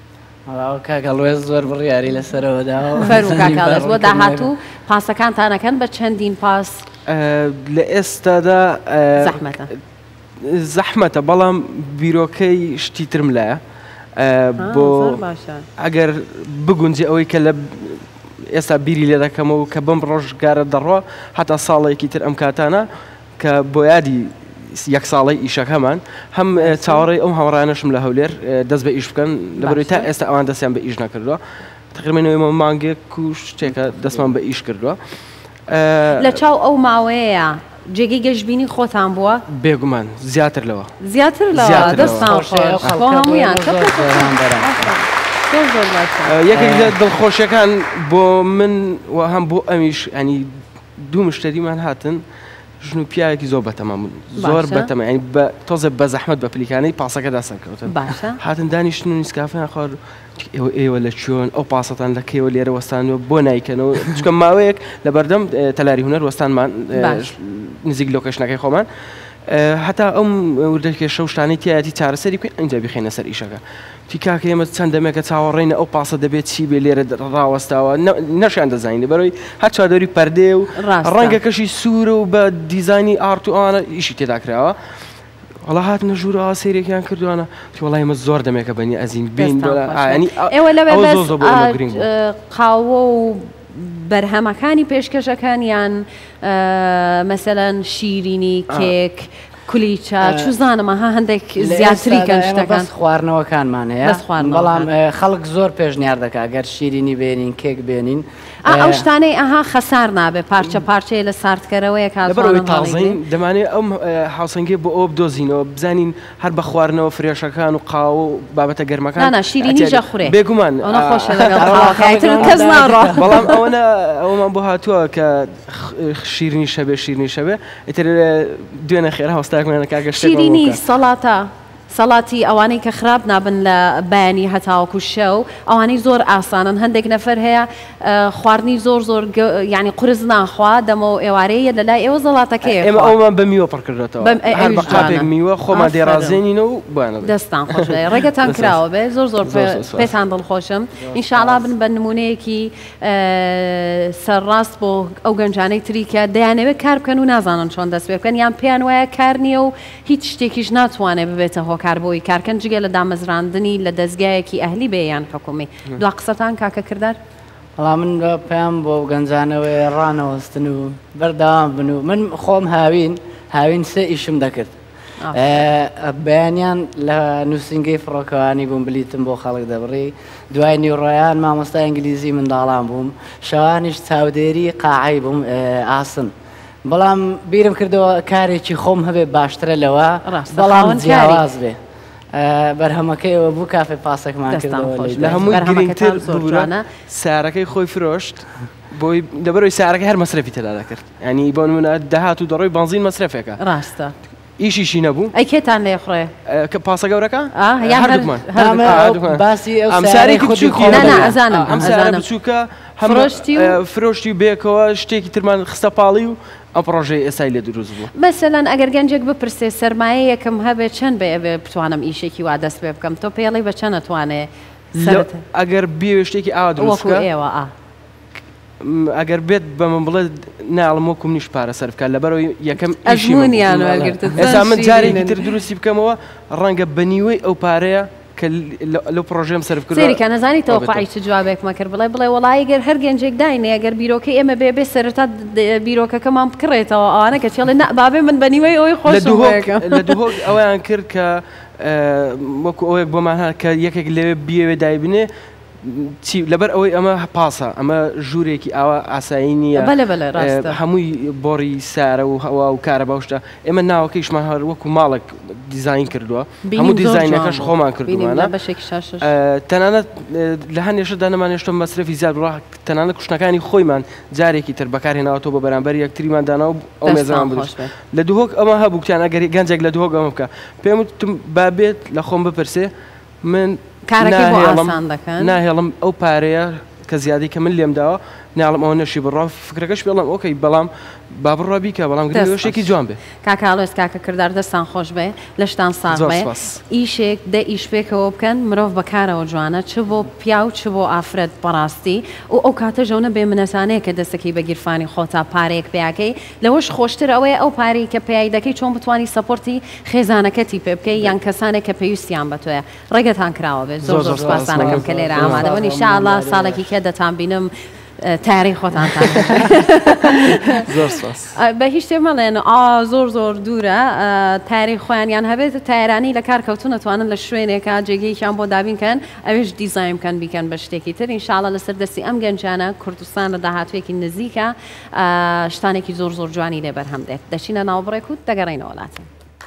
کاگەڵێ زۆر بڕیاری لەسەرەوەدا فەرکاکڵێت بۆ داهاتوو پاسەکانتانەکەن بە چەندین پاس لە ئێستادا زەحمەتە زەحمەتە بەڵام بیرۆکەی شتی ترم لایە بۆ ئەگەر بگونجێ ئەوەی کە لە ئێستا بیری لێ دەکەمەوە کە بم ڕۆژگارە دەڕۆ هەتا ساڵێکی تر ئەم کاتانە کە بۆ یادی یەک ساڵی ئیشەکەمان هەم چاوەڕێی ئەو هاوڕانەشم لە هەولێر دەست بە ئیش بکەن لەبەرەوەی تا ئێستا ئەوان دەستیان بە ئیش نەکردووە تقریبا مانگێک و شتێکە دەستمان بە ئیش کردووە لە چاو ئەو ماوەیە جێگەی گەشتبینی خۆتان بووە بێگومان زیاتر لەوە زیاتر لەوە دەستان خۆش بۆ هەمویان یەکێک لە دڵخۆشیەکان بۆ من و هەم بۆ ئەمیش ئەنی دوو مشتریمان هاتن ژن و پیاوێکی زۆر بەتەمام بوون زۆر بەتەمە ینی تۆزە بە زەحمەت بە پلیکانەی پاسەکەدا سەرکەوتن هاتن دانیشتن و نیسکافیان خۆر ئێوە ئێوە لە چۆن ئەو پاسەتان لەکەوە لێرە وەستانەوە بۆ نایکەنەوە چکە ماوەیەک لە بەردەم تەلاری هونەر وەستانمان نزیک لۆکەشنەکەی خۆمان هەتا ئەم وردەکێ شەو شتانەی تایەتی چارەسەری کوێن ئەنجا بخێنە سەر ئیشەکە تیکاکە ئێمە چەند دەمێکە چاوەڕێنە ئەو پاسە دەبێت چی بێ لێرە ڕاوەستاوە نەشیان دەزانین بەرەوەی هەر چادەری پەردێ و ڕەنگەکەشی سوورە و بە دیزانی ئارت و ئەوانە ئیشی تێدا کراوە وڵا هاتنە ژوورەوە سەیرێکیان کردوانە وڵای ئمە زۆر دەمێکە بەنی ئەزین بین ئێوە لەوێ قاوە و بەرهەمەکانی پێشکەشەکانیان مەسەلەن شیرینی کێک کولیچە چوزانەمەها هەندێک زیاتری گەن شتەکان خواردنەوەکانمان هەیە بەڵام خەڵک زۆر پێشنیار دەکات گەر شیرینی بێنین کێک بێنین ئەو شتانەی ئەها خەسار نابێت پارچە پارچەیە لە ساردکەرەوەیە کاتبەرەوەی تازین دەمانێت ئەم هاوسەنگێ بۆ ئەو بدۆزینەوە بزانین هەر بە خواردنەوە فرێشەکان و قاو و بابەتە گەرمەکان شیرینیژە خوڕێ بێگومان بەڵام ئەوەنە ئەومان بۆ هاتووە کە شیرنی شەبێ شیرنی شەبێ ئیتر دوێنە خێرا هەوستاکمانە کاگە شیرینی سەڵاتە سەڵاتی ئەوانەی کە خراپ نابن لە بەیانی هەتاوەکو شەو ئەوانەی زۆر ئاسانن هەندێک نەفەر هەیە خواردنی زۆر زۆر یعنی قورس ناخوا دەمەوە ئێوارەیە لە لای ئێوە زەڵاتەکەی ئێمە ئەومان بە میوە پڕکردێتەوە هەر بە قاپێک میوە خۆمان دێڕازێنینە و بانە دەستان خۆش ڕێگەتان کراوە بێ زۆر زۆر پێتان دڵخۆشم ئینشاءڵا بن بە نمونەیەکی سەرڕاست بۆ ئەو گەنجانەی تریکە دەیانەوێت کار بکەن و نازانن چۆن دەست پێ بکەن یان پێیان وایە کار نییە و هیچ شتێکیش ناتوانێت ببێتە هۆکار بۆی کارکەن جگە لە دامەزراندنی لە دەستگایەکی ئەهلی بێ یان حکومی دو قسەتان کاکە کردار وەڵام من پێیان بۆ گەنجانەوەی ڕانەوەستن و بەردەوام بن و من خۆم هاوین هاوین سێ ئیشم دەکرد بەیانیان لە نووسنگەی فڕۆکەوانی بووم بلیتم بۆ خەڵک دەبڕی دوای نیوڕۆیان مامۆستا ئینگلیزی منداڵان بووم شەوانیش چاودێری قاعی بووم ئاسن بەڵام بیرم کردەوە کارێکی خۆم هەبێ باشترە لەوە بەڵام جیاواز بێ بەرهەمەکەیەوە بوو کافێ پاسێکمان کردەوە لە هەمووی گرنگتر بورانە سارەکەی خۆی فرۆشت بۆی دەبەرەوەی سارەکە هەر مەسرەفی تێدا دەکرد ینی بۆ نمونە دەهات و دەڕۆی بنزین مەسرەفێکە ڕاستە ئیشیشی نەبوو ئەی کێتان لێ خوێ کە پاسە گەورەکە باسی ئەمساری ئەزانم ئەم سارە بچووکە فرۆشتی فرۆشتی بێکەوە شتێکی ترمان خستە پاڵی و ئەم پرۆژەی ئێسای لێ دروست بوو مەسەلەن ئەگەر گەنجێک بپرسێ سەرمایە یەکەم هەبێت چەند بێ ئەبێ بتوانم ئیشێکی وا دەست پێ بکەم تۆ پێڵی بە چەند نەتوانێ ئەگەر بێ شتێکی ئاوا دروست بکە ئێوە ئەگەر بێت بە من بڵێ ناڵم وەکم نیش پارە سەرفکە لەبەرەوەی یەکەم ئەزمونیانێستا من جارێکی تر دروستی بکەمەوە ڕەنگە بەنیوەی ئەو پارەیە کە لەو پرۆژێم سەرف کرد سێریکە نەزانی تەوەقعی چ جوابێکمە کرد بڵێ بڵێ وەڵای گەر هەر گەنجێک داینێ ئەگەر بیرۆکەی ئێمە بێ بێ سەرەتا بیرۆکەکەمان بکڕێتەوە ئەوانە کە چێڵێ بابێ من بەنیوەی ئەوەی خۆش لە دووهۆک ئەویان کرد کە وەکو ئەوەک بۆمان هەر کە یەکێک لەوێ بیەوێ دایبنێ لەبەر ئەوەی ئەمە پاسە ئەمە ژوورێکی ئاوا ئاسایی نییە هەمووی بۆڕی سارە و هەوا و کارە باشتە ئێمە ناوەکەیشمان هەر وەکو ماڵک دیزاین کردووە هەموو دیزاینەکەش خۆمان کردوانە تەنانەت لە هەندێشەدا نەمانێشتە مەسرفی زیاد ڕ تەنانە کوشتەکانی خۆیمان جارێکی تر بەکارهێناوەتەوە بە بەرامبەر یەکتریماندانا و ئەو مێزان بدوشت لە دووهۆک ئەمە هەبووکیان ئەگەر گەنجێک لە دووهۆک ئەمە بکە پێم وتم بابێت لە خۆم بپرسێ من ناهێڵم ئەو پارەیە کە زیادی کە من لێم داوە ناڵم ئەوە نەشی بڕاو فکرەکەش پێڵم ئۆکەی بەڵام با بڕوا بیکە بەڵام گرنگێکی جوان بێ کاکاڵۆس کاکە کردار دەستان خۆش بێ لە شتان ساغ بێ ئیشێک دە ئیش پێکەوە بکەن مرۆڤ بەکارەوە جوانە چ بۆ پیا و چ بۆ ئافرەت بەڕاستی و ئەو کاتە ژەونە بێ منەسانەیە کە دەستەکەی بە گیرفانی خۆتا پارەیەک پیاکەی لەوەش خۆشتر ئەوەیە ئەو پارەی کە پیایی دەکەی چۆن بتوانانی سەپۆرتی خێزانەکەتی پێ بکەی یان کەسانێک کە پێویستیان بە تۆیە ڕێگەتان کراوە بێت زۆر زۆر سپاسانەکەم کە لێرە ئامادەوە ئینشاءالله ساڵێکی کە دەتان بینم تاری خۆتان بە هیچ شتێ مەڵێن ئا زۆر زۆر دوورە تاری خۆیانیان هەبێت تایرانی لە کار کەوتون نەتوانن لە شوێنێکە جێگەیەکیان بۆ دابینکەن ئەوێش دیزاین بکەن بیکەن بە شتێکی تر ئینشاءالله لەسەر دەستی ئەم گەنجانە کوردستان لە داهاتوێکی نزیکە شتانێکی زۆر زۆر جوانی لێ بەرهەم دێت دەچینە ناوبڕێک و دەگەڕێنەوە وڵاتن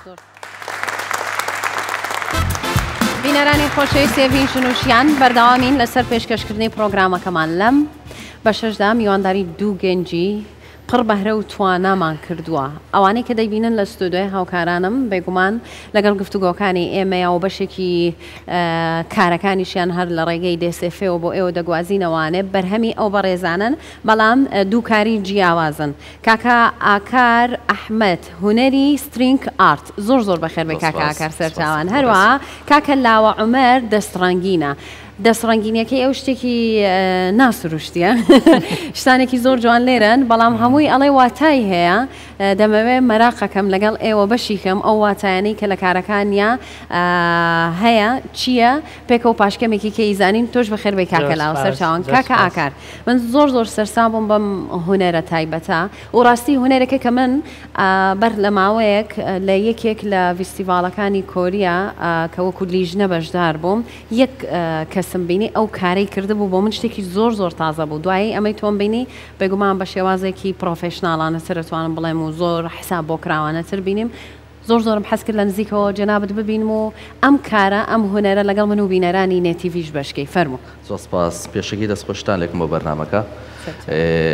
بینەرانی خۆشەویست سێڤین شنووشیان بەردەوامین لەسەر پێشکەشکردنی پرۆگرامەکەمان لەم بە شەشدا میوانداری دوو گەنجی پڕ بەهرە و توانامان کردووە ئەوانەی کە دەیبینن لە ستودیۆی هاوکارانم بێگومان لەگەڵ گفتوگۆکانی ئێمەیە و بەشێکی کارەکانیشیان هەر لە ڕێگەی دێسێفێەوە بۆ ئێوە دەگوازینەوانێ بەرهەمی ئەو بەڕێزانن بەڵام دووکاری جیاوازن کاکە ئاکار ئەحمەد هونەری سترینگ ئارت زۆر زۆر بەخێر بێ کاکە ئاکار سەرچاوان هەروەها کاکە لاوە عومەر دەستڕەنگینە دەسڕەنگینیەکەی ئەو شتێکی ناسروشتیە شتانێکی زۆر جوان لێرن بەڵام هەمووی ئەڵێ واتای هەیە دەمەوێت مەراقەکەم لەگەڵ ئێوە بەشیکەم ئەو واتایانی کە لە کارەکانیا هەیە چییە پێکە و پاشکەمێکی کەیزانین تۆش بەخێر بێ کاکە لاوە سەرچاوان کاکە ئاکار من زۆر زۆر سەرسام بووم بەم هونەرە تایبەتە و ڕاستی هونەرەکە کە من بەر لە ماوەیەک لە یەکێک لە فیستیڤالەکانی کۆریا کە وەکو لیژنە بەشدار بووم یەک کەسم بینی ئەو کارەی کرده بوو بۆ من شتێکی زۆر زۆر تازە بوو دوایی ئەمەی تۆم بینی بێگومان بە شێوازێکی پرۆفێشناڵانە سەرتوانم بڵێم و زۆر حساب بۆ کراوانەتر بینیم زۆر زۆرم حەز کرد لە نزیکەوە جەنابەت ببینم و ئەم کارە ئەم هونەرە لەگەڵ من و بینەرانی نێتیڤیش بەشکەی فەرموو زۆر سپاس پێشەکی دەستخۆشتان لێکم بۆ بەرنامەکە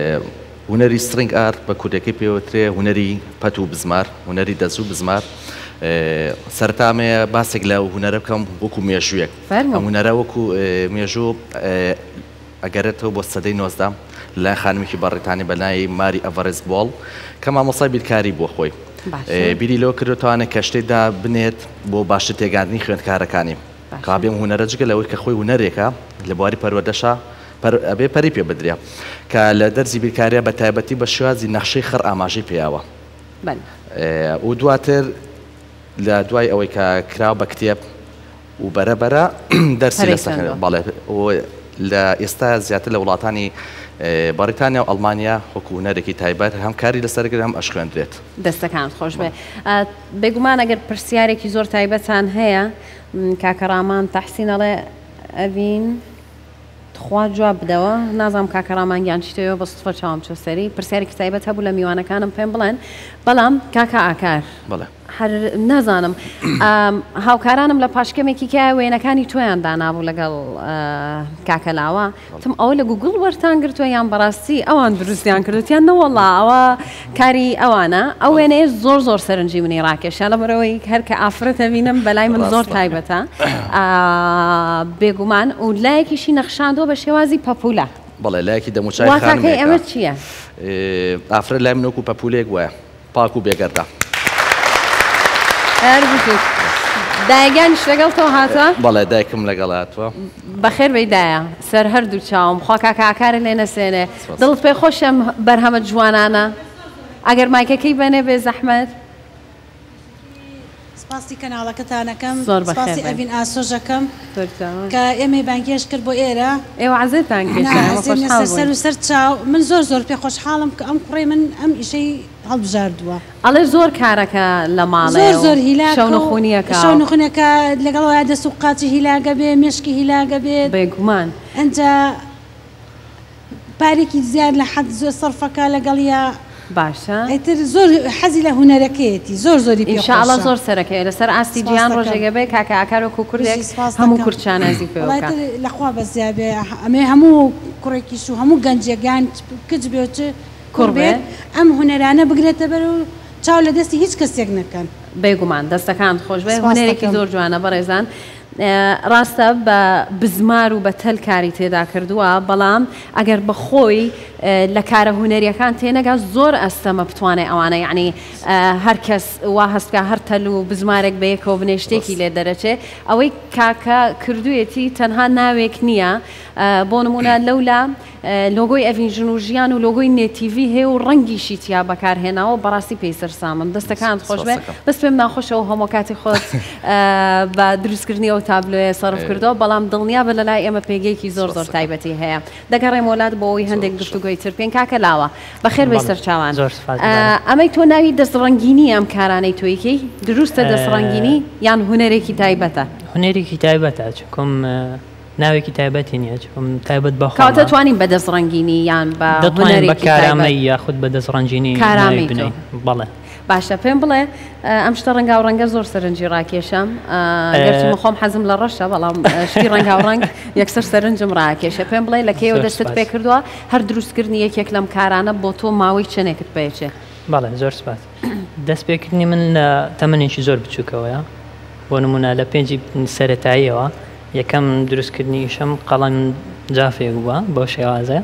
هونەری سترینگ ئارت بە کوردەکەی پێوترێ هونەری پەت و بزمار هونەری دەست و بزمار سەرتامەیە باسێک لە هوەرە بکەم وەکو مێژوویەک ئەم هوەرە وەکو مێژوو ئەگەرێتەوە بۆ سەدەی نۆزدە لە خانمێکی بەڕێتانی بەلای ماری ئەڤەرست بۆڵ کە مامۆسای بیرکاری بۆ خۆی بیری لەوە کردوتوانە کە شتێکدا بنێت بۆ باشتر تێگاندنی خوێندکارەکانی کابێم هوەرە جگە لەوەی کە خۆی هوەرێکە لە بواری پەروەردەشە ئەبێ پەری پێ بدرێ کە لە دەرزی بیرکاریە بە تایبەتی بە شێوازی نەخشەی خڕ ئاماژەی پێیاوە و دواتر لە دوای ئەوەی کە کراو بە کتێب و بەرەبەرە دەرسی لە بەڵێ لە ئێستا زیاتر لە وڵاتانی بەریتانیا و ئەڵمانیا وەکو هوەرێکی تایبەت هەم کاری لەسەرگر هەم ئەش خوێندرێت دەستەکان خۆش بێ بێگومان ئەگەر پرسیارێکی زۆر تایبەتان هەیە کاکەڕامان تەحسینەڵێ ئەڤین خوا جواب بدەوە نازانم کاکەڕامان گیان چیتەوە بە سوتفە چاوم چۆ سەری پرسیارێکی تایبەت هەبوو لە میوانەکانم پێم بڵێن بەڵام کاکە ئاکار هەر نازانم هاوکارانم لە پاشکەمێکی کە وێنەکانی تۆیان دانابوو لەگەڵ کاکەلاوە تم ئەوە لە گوگڵ وەرتان گرتووە یان بەڕاستی ئەوان دروستیان کردوتیان نەوەڵا ئەوە کاری ئەوانە ئەو وێنەیە زۆر زۆر سەرنجی منی ڕاکێشە لەبەرەوەی هەر کە ئافرەتە بینم بەلای من زۆر تایبەتە بێگومان و لایەکیشی نەخشاندۆ بە شێوازی پەپولە بەڵێ لایەکی دەموچای خانمێکە ئەمە چییە؟ ئافرەت لای من وەکو پەپولێک وایە پاک و بێگەردە دایگانیش لەگەڵتەوە هاتووە؟ بەڵێ دایکم لەگەڵ هاتووە بەخێر بەیدایە سەر هەردوو چاوم خوا کاکەکارە لێ نەسێنێ دڵت پێی خۆشم بەرهەمە جوانانە ئەگەر مایکەکەی بەنێ بێ زەحمەت سپاسی کەناڵەکەتانەکەم سپاسی ئەڤین ئاسۆژەکەم کە ئێمە بانگێش کرد بۆ ئێرە ئێوە عەزێتان کێشە سەر و سەر چاو من زۆر زۆر پێ خۆشحاڵم کە ئەم کوڕێ من ئەم ئیشەی هەڵبژاردووە ئەڵێ زۆر کارەکە لە ماڵێ زۆر زۆر هیلاک شەو نەخوونیەکە شەو نەخوونیەکە لەگەڵەوە دەست و قاچی هیلاگە بێ مێشکی هیلاگە بێت بێگومان ئەنجا پارێکی زیاد لە حەد زۆر سەرفەکە لەگەڵیا باشە ئیتر زۆر حەزی لە هوەرەکەیەتی زۆر زۆری پێ ئینشاءڵڵا زۆر سەرەکەی لەسەر ئاستی گیان ڕۆژێگە بێ کاکە ئاکار وەکو کوردێک هەموو کورچان نازی پێ بکە لەخوا بەزیا بێ ئەمێ هەموو کوڕێکیش و هەموو گەنجێکیان کچ بێ و کوڕ بێت ئەم هوەرانە بگرێتە بەر و چاو لە دەستی هیچ کەسێک نەکەن بێگومان دەستەکان خۆش بێ هوەرێکی زۆر جوانە بەڕێزان ڕاستە بە بزمار و بە تەل کاری تێدا کردووە بەڵام ئەگەر بەخۆی لە کارە هوەریەکان تێنەگا زۆر ئەستەمە بتوانێت ئەوانە یعنی هەر کەس وا هەستکە هەر تەل و بزمارێک بەیەکەوە بنێشتێکی لێ دەرەچێ ئەوەی کاکە کردوێتی تەنها ناوێک نییە بۆ نمونە لەولا لۆگۆی ئەڤین ژن و ژیان و لۆگۆی نێتیڤی هەیە و ڕەنگیشی تیا بەکارهێناوە بەڕاستی پێی سەرسامم دەستەکان خۆش بێ بەس پێم ناخۆشەوە هەموو کاتی خۆت بە دروستکردنیەوە تابلۆیە سەرف کردەوە بەڵام دڵنیا بە لەلای ئێمە پێگەیەکی زۆر زۆر تایبەتی هەیە دەگەڕێم وڵات بۆ ئەوی هەندێک گفتوگۆی تر پێن کاکە لاوە بەخێر بێ سەرچاوان ئەمەی تۆ ناوی دەستڕەنگینی ئەم کارانەی تۆیکەی دروستە دەستڕەنگینی یان هوەرێکی تایبەتە هوەرێکی تایبەتە چکۆم ناوێکی تایبەتی نییە چۆم تایبەت بە کاوە دەتوانین بە دەستڕەنگینی یان بە دەتوانین بە کارامەی یاخود بە دەستڕەنجینی کارامەی بەڵێ باشە پێم بڵێ ئەم شتە ڕەنگا و ڕەنگە زۆر سەرنجی ڕاکێشم گەرچی خۆم حەزم لە ڕەشە بەڵام شتی ڕەنگا و ڕەنگ یەکسەر سەرنجم ڕاکێشە پێم بڵێ لە کێوە دەستت پێ کردووە هەر دروستکردنی یەکێک لەم کارانە بۆ تۆ ماوەی چنێکت پێچێ بەڵێ زۆر سپاس دەست پێکردنی من لە تەمەنێکی زۆر بچووکەوەیە بۆ نمونە لە پێنجی سەرەتاییەوە یەکەم دروستکردنی شەم قەڵەم جافێک بووە بۆ شێوازە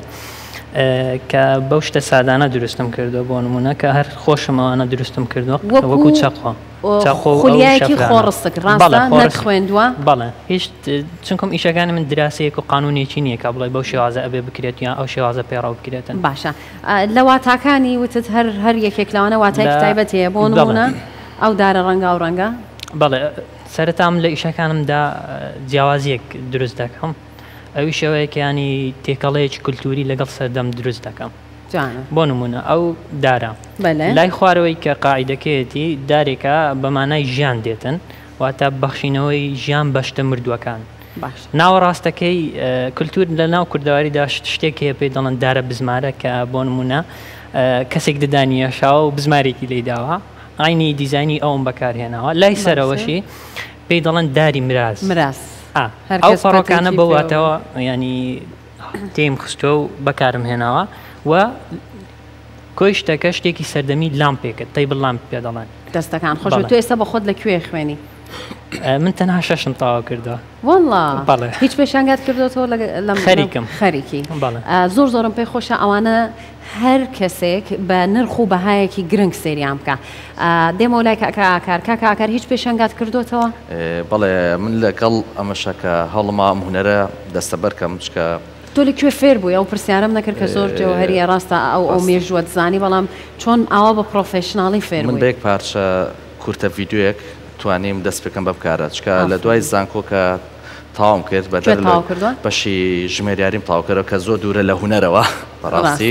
کە بەو شتە سادانە دروستم کردو بۆ نمونە کە هەر خۆشمەوانە دروستم کردووە وەکو چەقۆ خولیایەکی خۆڕستک ڕاستە نەخوێندووە بەڵێ هیچ چونکەم ئیشەکانی من دراسەیەک و قانونێکی نییە کە بڵێ بەو شێوازە ئەبێ بکرێت یان ئەو شێوازە پێڕاو بکرێتن باشە لە واتاکانی وتت هەر هەر یەکێک لەوانە واتای تایبەت هەیە بۆ نمونە ئەو دارە ڕەنگا و ڕەنگە بەڵێ سەرەتام لە ئیشەکانمدا جیاوازیەک دروست دەکەم ئەوی شەوەیەکیانی تێکەڵەیەکی کولتوری لەگەڵ سەردەم دروست دەکەم بۆ نمونە ئەو دارە لای خوارەوەی کە قاعیدەکەیەتی دارێکە بەمانای ژیان دێتن واتە بەخشینەوەی ژیان بەشتە مردووەکان ناوەڕاستەکەی کولتور لە ناو کوردەواریدا شتێک هەیە پێی دەڵێن دارە بزمارە کە بۆ نمونە کەسێک ددانیە شاو و بزمارێکی لێی داوە ئاینی دیزانی ئەوم بەکارهێناوە لای سەرەوەشی پێی دەڵێن داری مراز مراز ئەو فەڕۆکانە بەواتەوە ینی تێم خستۆ و بەکارم هێناوە و کۆی شتەکە شتێکی سەردەمی لامپێکە تەیبڵ لامپ پێ دەڵێن دەستەکان خۆش تو ئێستا بە خۆت لەکوێ خوێنی من تەنها شەشم تاوا کردووە والله هیچ پێشانگات کردوەوە لە خەریکم خەریکی زۆر زۆرم پێی خۆشە ئەوانە هەر کەسێک بە نرخ و بەهایەکی گرنگ سریان بکە دێمە لای کاکار کاکار هیچ پێشانگات کردوتەوە بەڵێ من لەگەڵ ئەمەشەکە هەڵما ئەم هونەرە دەستە بەرکەم چکە تۆ لەکوێ فێر بووی ئەو پرسیارم نەکرد کە زۆر جەوهەریە ڕاستە ئەو ئەو مێژووە دزانی بەڵام چۆن ئاوا بە پرۆفێشناڵی فێر من بەیەک پارچە کورتە ڤیددیوەک توانیم دەست پێکەم بە بکارە چکە لە دوای زانکۆ کە تاوام کرد بەدەر بەشی ژمێریاریم تاوکەرەوە کە زۆر دوورە لە هونەرەوە بەڕاستی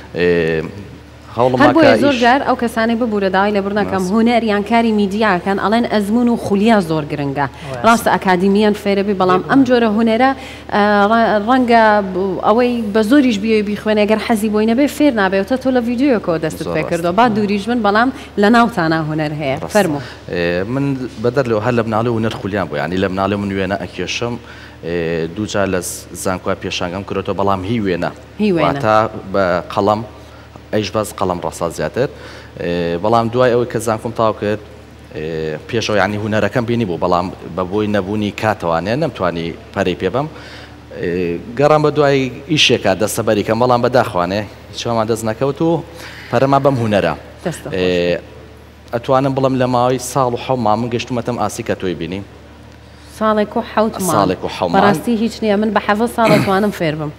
هەر زۆر جار ئەو کەسانی ببوورە داوای لەبوردنەکەم هونەر یان کاری میدیاکەن ئەڵێن ئەزمون و خولیا زۆر گرنگە ڕاستە ئەکادیمیان فێرەبی بەڵام ئەم جۆرە هونەرە ڕەنگە ئەوەی بە زۆریش بیۆی بیخوێنێ گەر حەزی بۆی نەبێ فێر نابێتە تۆ لە ڤیددیۆکەوە دەستت پێ کردەوە با دووریش بن بەڵام لە ناوتانە هونەر هەیە فەرموو من بەدەر لەوە هەر لە بناڵە هونەر خولیان بوو ینی لە بناڵە من وێنە ئەکێشم دووجار لە زانکۆ پێشانگەم کردەوە بەڵام هی وێنە واتە بە قەڵەم ئەیش باز قەڵەم ڕەسا زیاتر بەڵام دوای ئەوەی کە زانکۆم تاو کرد پێشەوە ینی هونەرەکەم بینی بوو بەڵام بە بۆی نەبوونی کاتەوانێ نەمتوانی پەرەی پێ بم گەڕام بە دوای ئیشێکە دەستەبەریکەم بەڵام بەداخوانێ هیچمان دەست نەکەوت و پەرەما بەم هونەرە ئەتوانم بڵم لە ماوەی ساڵ و حەوما من گەشتومەتەم ئاسی کە تۆی بینی ساڵێک و حەوت ساڵێک و حەومان بەڕاستی هیچ نییە من بە حەڤە ساڵ توانم فێر بم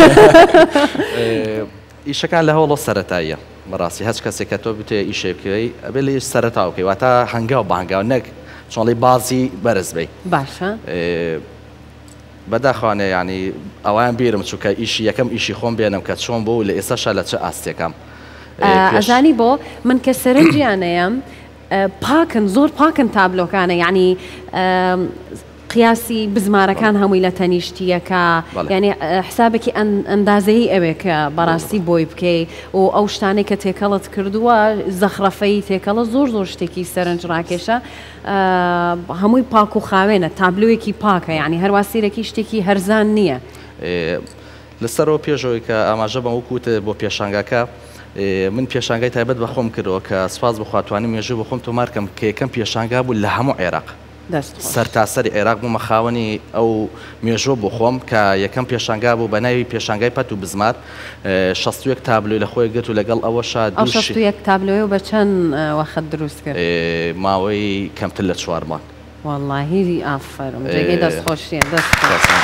ئیشەکان لە هەوڵۆ سەرەتاییە بەڕاستی هەچ کەسێک کە تۆ بتێ ئیشێکەوەی ئەبێ لە سەرەتاوکەی واتە هەنگاو بەهنگاو نەک چۆنڵی بازی بەرز بی باشە بەداخوانێ ینی ئەویان بیرم چووکە ئیشی یەکەم ئیشی خۆم بێنم کە چۆن بۆ لە ئێستاشا لە چه ئاستێکم ئەزانی بۆ من کە سەرنجیانەیەم پاکن زۆر پاکن تابلۆکانە یعنی قیاسی بزمارەکان هەمووی لە تەنیشتیەکە یعنی حسابێکی ئەندازەی ئەوێ کە بەڕاستی بۆی بکەی و ئەو شتانەی کە تێکەڵت کردووە زەخرەفەی تێکەڵە زۆر زۆر شتێکی سەرنج ڕاکێشە هەمووی پاک و خاوێنە تابلوویەکی پاکە یعنی هەرواسیرەکی شتێکی هەرزان نییە لەسەرەوە پێشەوەی کە ئاماژە بەم وکوتە بۆ پێشانگاکە من پێشانگای تایبەت بەخۆم کردەوە کە سواز بخواتوانیم مێژوو بەخۆم تۆمارکەم کە یەکەم پێشانگا بوو لە هەموو عێراق سەرتاسەری عێراق بوومە خاوەنی ئەو مێژۆ بۆ خۆم کە یەکەم پێشانگا بوو بە ناوی پێشانگای پەت و بزمار شەست و یەک تابلۆی لە خۆی گرت و لەگەڵ ئەوەشا ئەو شەست و یەک تابلۆی بە چەند وەخت دروست کرد ماوەی کەمتر لە چوار مانگ وەڵڵاهی ئافەرم جێگەی دەستخۆشیە دەست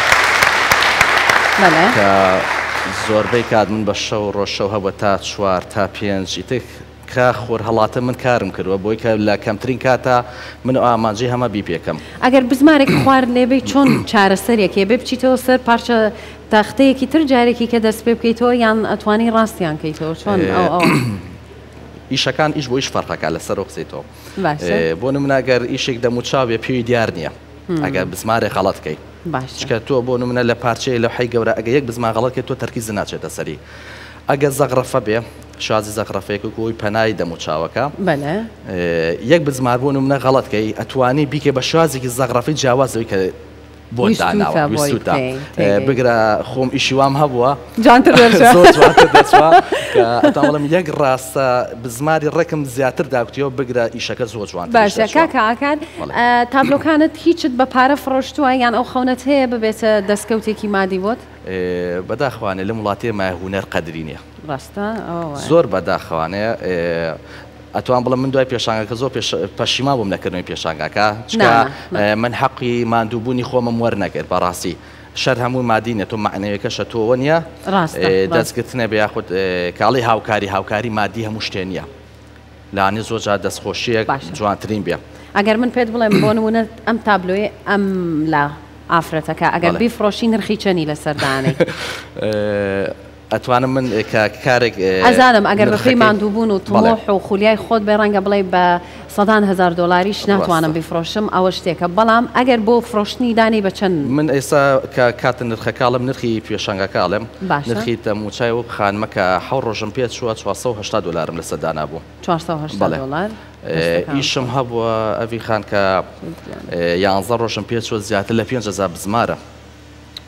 کە زۆربەی کات من بە شەو ڕۆژشەو هەبووە تا چوار تا پێنج ئیتر کە خۆر هەڵاتە من کارم کردووە بۆی کە لە کەمترین کاتە من ئامانجی هەمە بی پێکەم ئەگەر بزمارێک خوارد لێبێ چۆن چارەسەرێکێ بێ بچیتەوە سەر پارچە تاختەیەکی تر جارێکی کە دەست پێ بکەیتەوە یان ئەتوانی ڕاستیان کەیتەوە چۆن ئەو ئیشەکان ئیش بۆ ئیش فەرقەکە لەسەر قسەیتەوە بۆ نمونەگەر ئیشێک دەموچاوێ پێوی دیار نییە ئەگەر بزمارێک غەڵەت بکەیت چکە تۆ بۆ نمونە لە پارچەیە لەو حی گەورە ئەگە یەک بزمان غەڵەت تۆ تەرکیز ناچێتە سەری ئەگە زەغرەفە بێ شازی زەغرەفەیەک و کۆی پەنای دەموچاوەکە یەک بزمار بۆ نمونە غەڵەتکەی ئەتوانی بیکێ بە شازێکی زەغرەفی جیاوازەوەی کە بۆ داناوە ویستوتە بگرە خۆم ئیشی وام هەبووە ئەتاوەڵم یەک ڕاستە بزماری ڕێکم زیاتر داوتیەوە بگرە ئیشەکە زۆر جوان باشە کاکە ئاکار تابلۆکانت هیچت بە پارە فڕۆشتووە یان ئەو خەونەت هەیە ببێتە دەستکەوتێکی مادی بۆت بەداخوانێ لە وڵاتی مای هونەر قەدری نییە ڕاستە زۆر بەداخوانەیە ئەتوان بڵم من دوای پێشانگاکە زۆر پەشیما بووم نەکردنەوەی پێشانگاکە چکە من حەقی ماندووبوونی خۆمە وەرنەگرت بەڕاستی شەر هەموو مادینە تۆ معنەوەکەشە تۆوە نییە دەستگرتنە بە یاخود کاڵی هاوکاری هاوکاری مادی هەموو شتێ نییە لاانێ زۆر جار دەستخۆشیەک جوانترین بێ ئەگەر من پێت بڵێم بۆ نمونە ئەم تابلۆی ئەم لا ئافرەتەکە ئەگەر بیفرۆشی نرخی چەنی لە سەردانەی ئەتوانم من کارێک ئەزانم ئەگەر بەخی ماندووبوون و تۆمۆح و خولیای خۆت بێ ڕەنگە بڵێ بە سەدان هزار دۆلاریش ناتوانم بیفرۆشم ئەوە شتێکە بەڵام ئەگەر بۆ فرۆشتنی دانی بە چەند من ئێستا کە کاتە نرخەکاڵم نرخی پێشانگاکاڵم نرخی تەموچای و خانمەکە حەو ڕۆژم پێ چووە چوارسەد و هەشتا دۆلارم لە سەردانا بوو چوارسەد و هەشتا دۆلار ئیشم هەبووە ئەوی خان کە یانزە ڕۆژم پێ چوە زیاتر لە پێنج هەزار بزمارە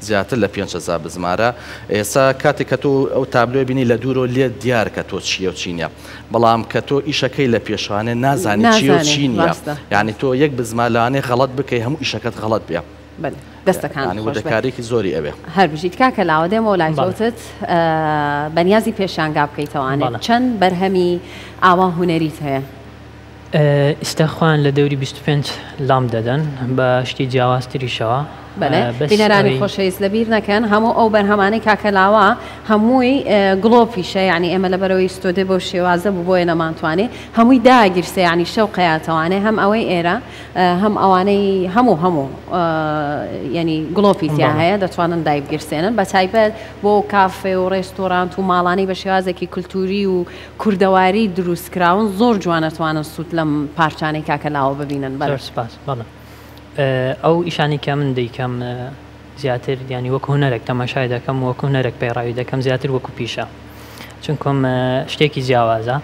زیاتر لە پێنج هەزار بزمارە ئێستا کاتێک کە تۆ ئەو تابلۆی بینی لە دوورۆ لێ دیار کە تۆ چیە و چینە بەڵام کە تۆ ئیشەکەی لە پێشوانێ نازانی چی و چینە یعنی تۆ یەک بزمالانێ غەڵەت بکەی هەموو ئیشەکەت غەڵەت بێ دەستەکان وردەکارێکی زۆری ئەوێ هەر بژیت کاکە لاوە دێمە و لایتۆتت بەنیازی پێشانگا بکەیتەوانێت چەند بەرهەمی ئاوا هوەریت هەیە ئێستاخواان لە دەوری بیست و پێنج لام دەدەن بە شتی جیاوازتریشەوە بینەرانی خۆشەویست لەبیر نەکەن هەموو ئەو بەرهەمانەی کاکەلاوە هەمووی گڵۆپیشە ینی ئێمە لە بەرەوەی ستۆدێ بۆ شێوازە بوو بۆیە نەمانتوانێت هەمووی داگیرسە ینی شەو قەیاتەوانێ هەم ئەوەی ئێرە هەم ئەوانەی هەموو هەموو ینی گڵۆپی تیا هەیە دەتوانن دایبگیرسێنن بە تایبەت بۆ کافێ و ڕێستۆرانت و ماڵانی بە شێوازێکی کولتوری و کوردەواری دروستکراون زۆر جوانەتوانن سوود لەم پارچانەی کاکەلاوە ببینن بەرسپاس بەڵێ ئەو ئیشانی کە من دەیکەم زیاتر ینی وەکو هوەرێک تەماشای دەکەم وەکو هوەرێک پەیڕاوی دەکەم زیاتر وەکو پیشە چونکۆم شتێکی جیاوازە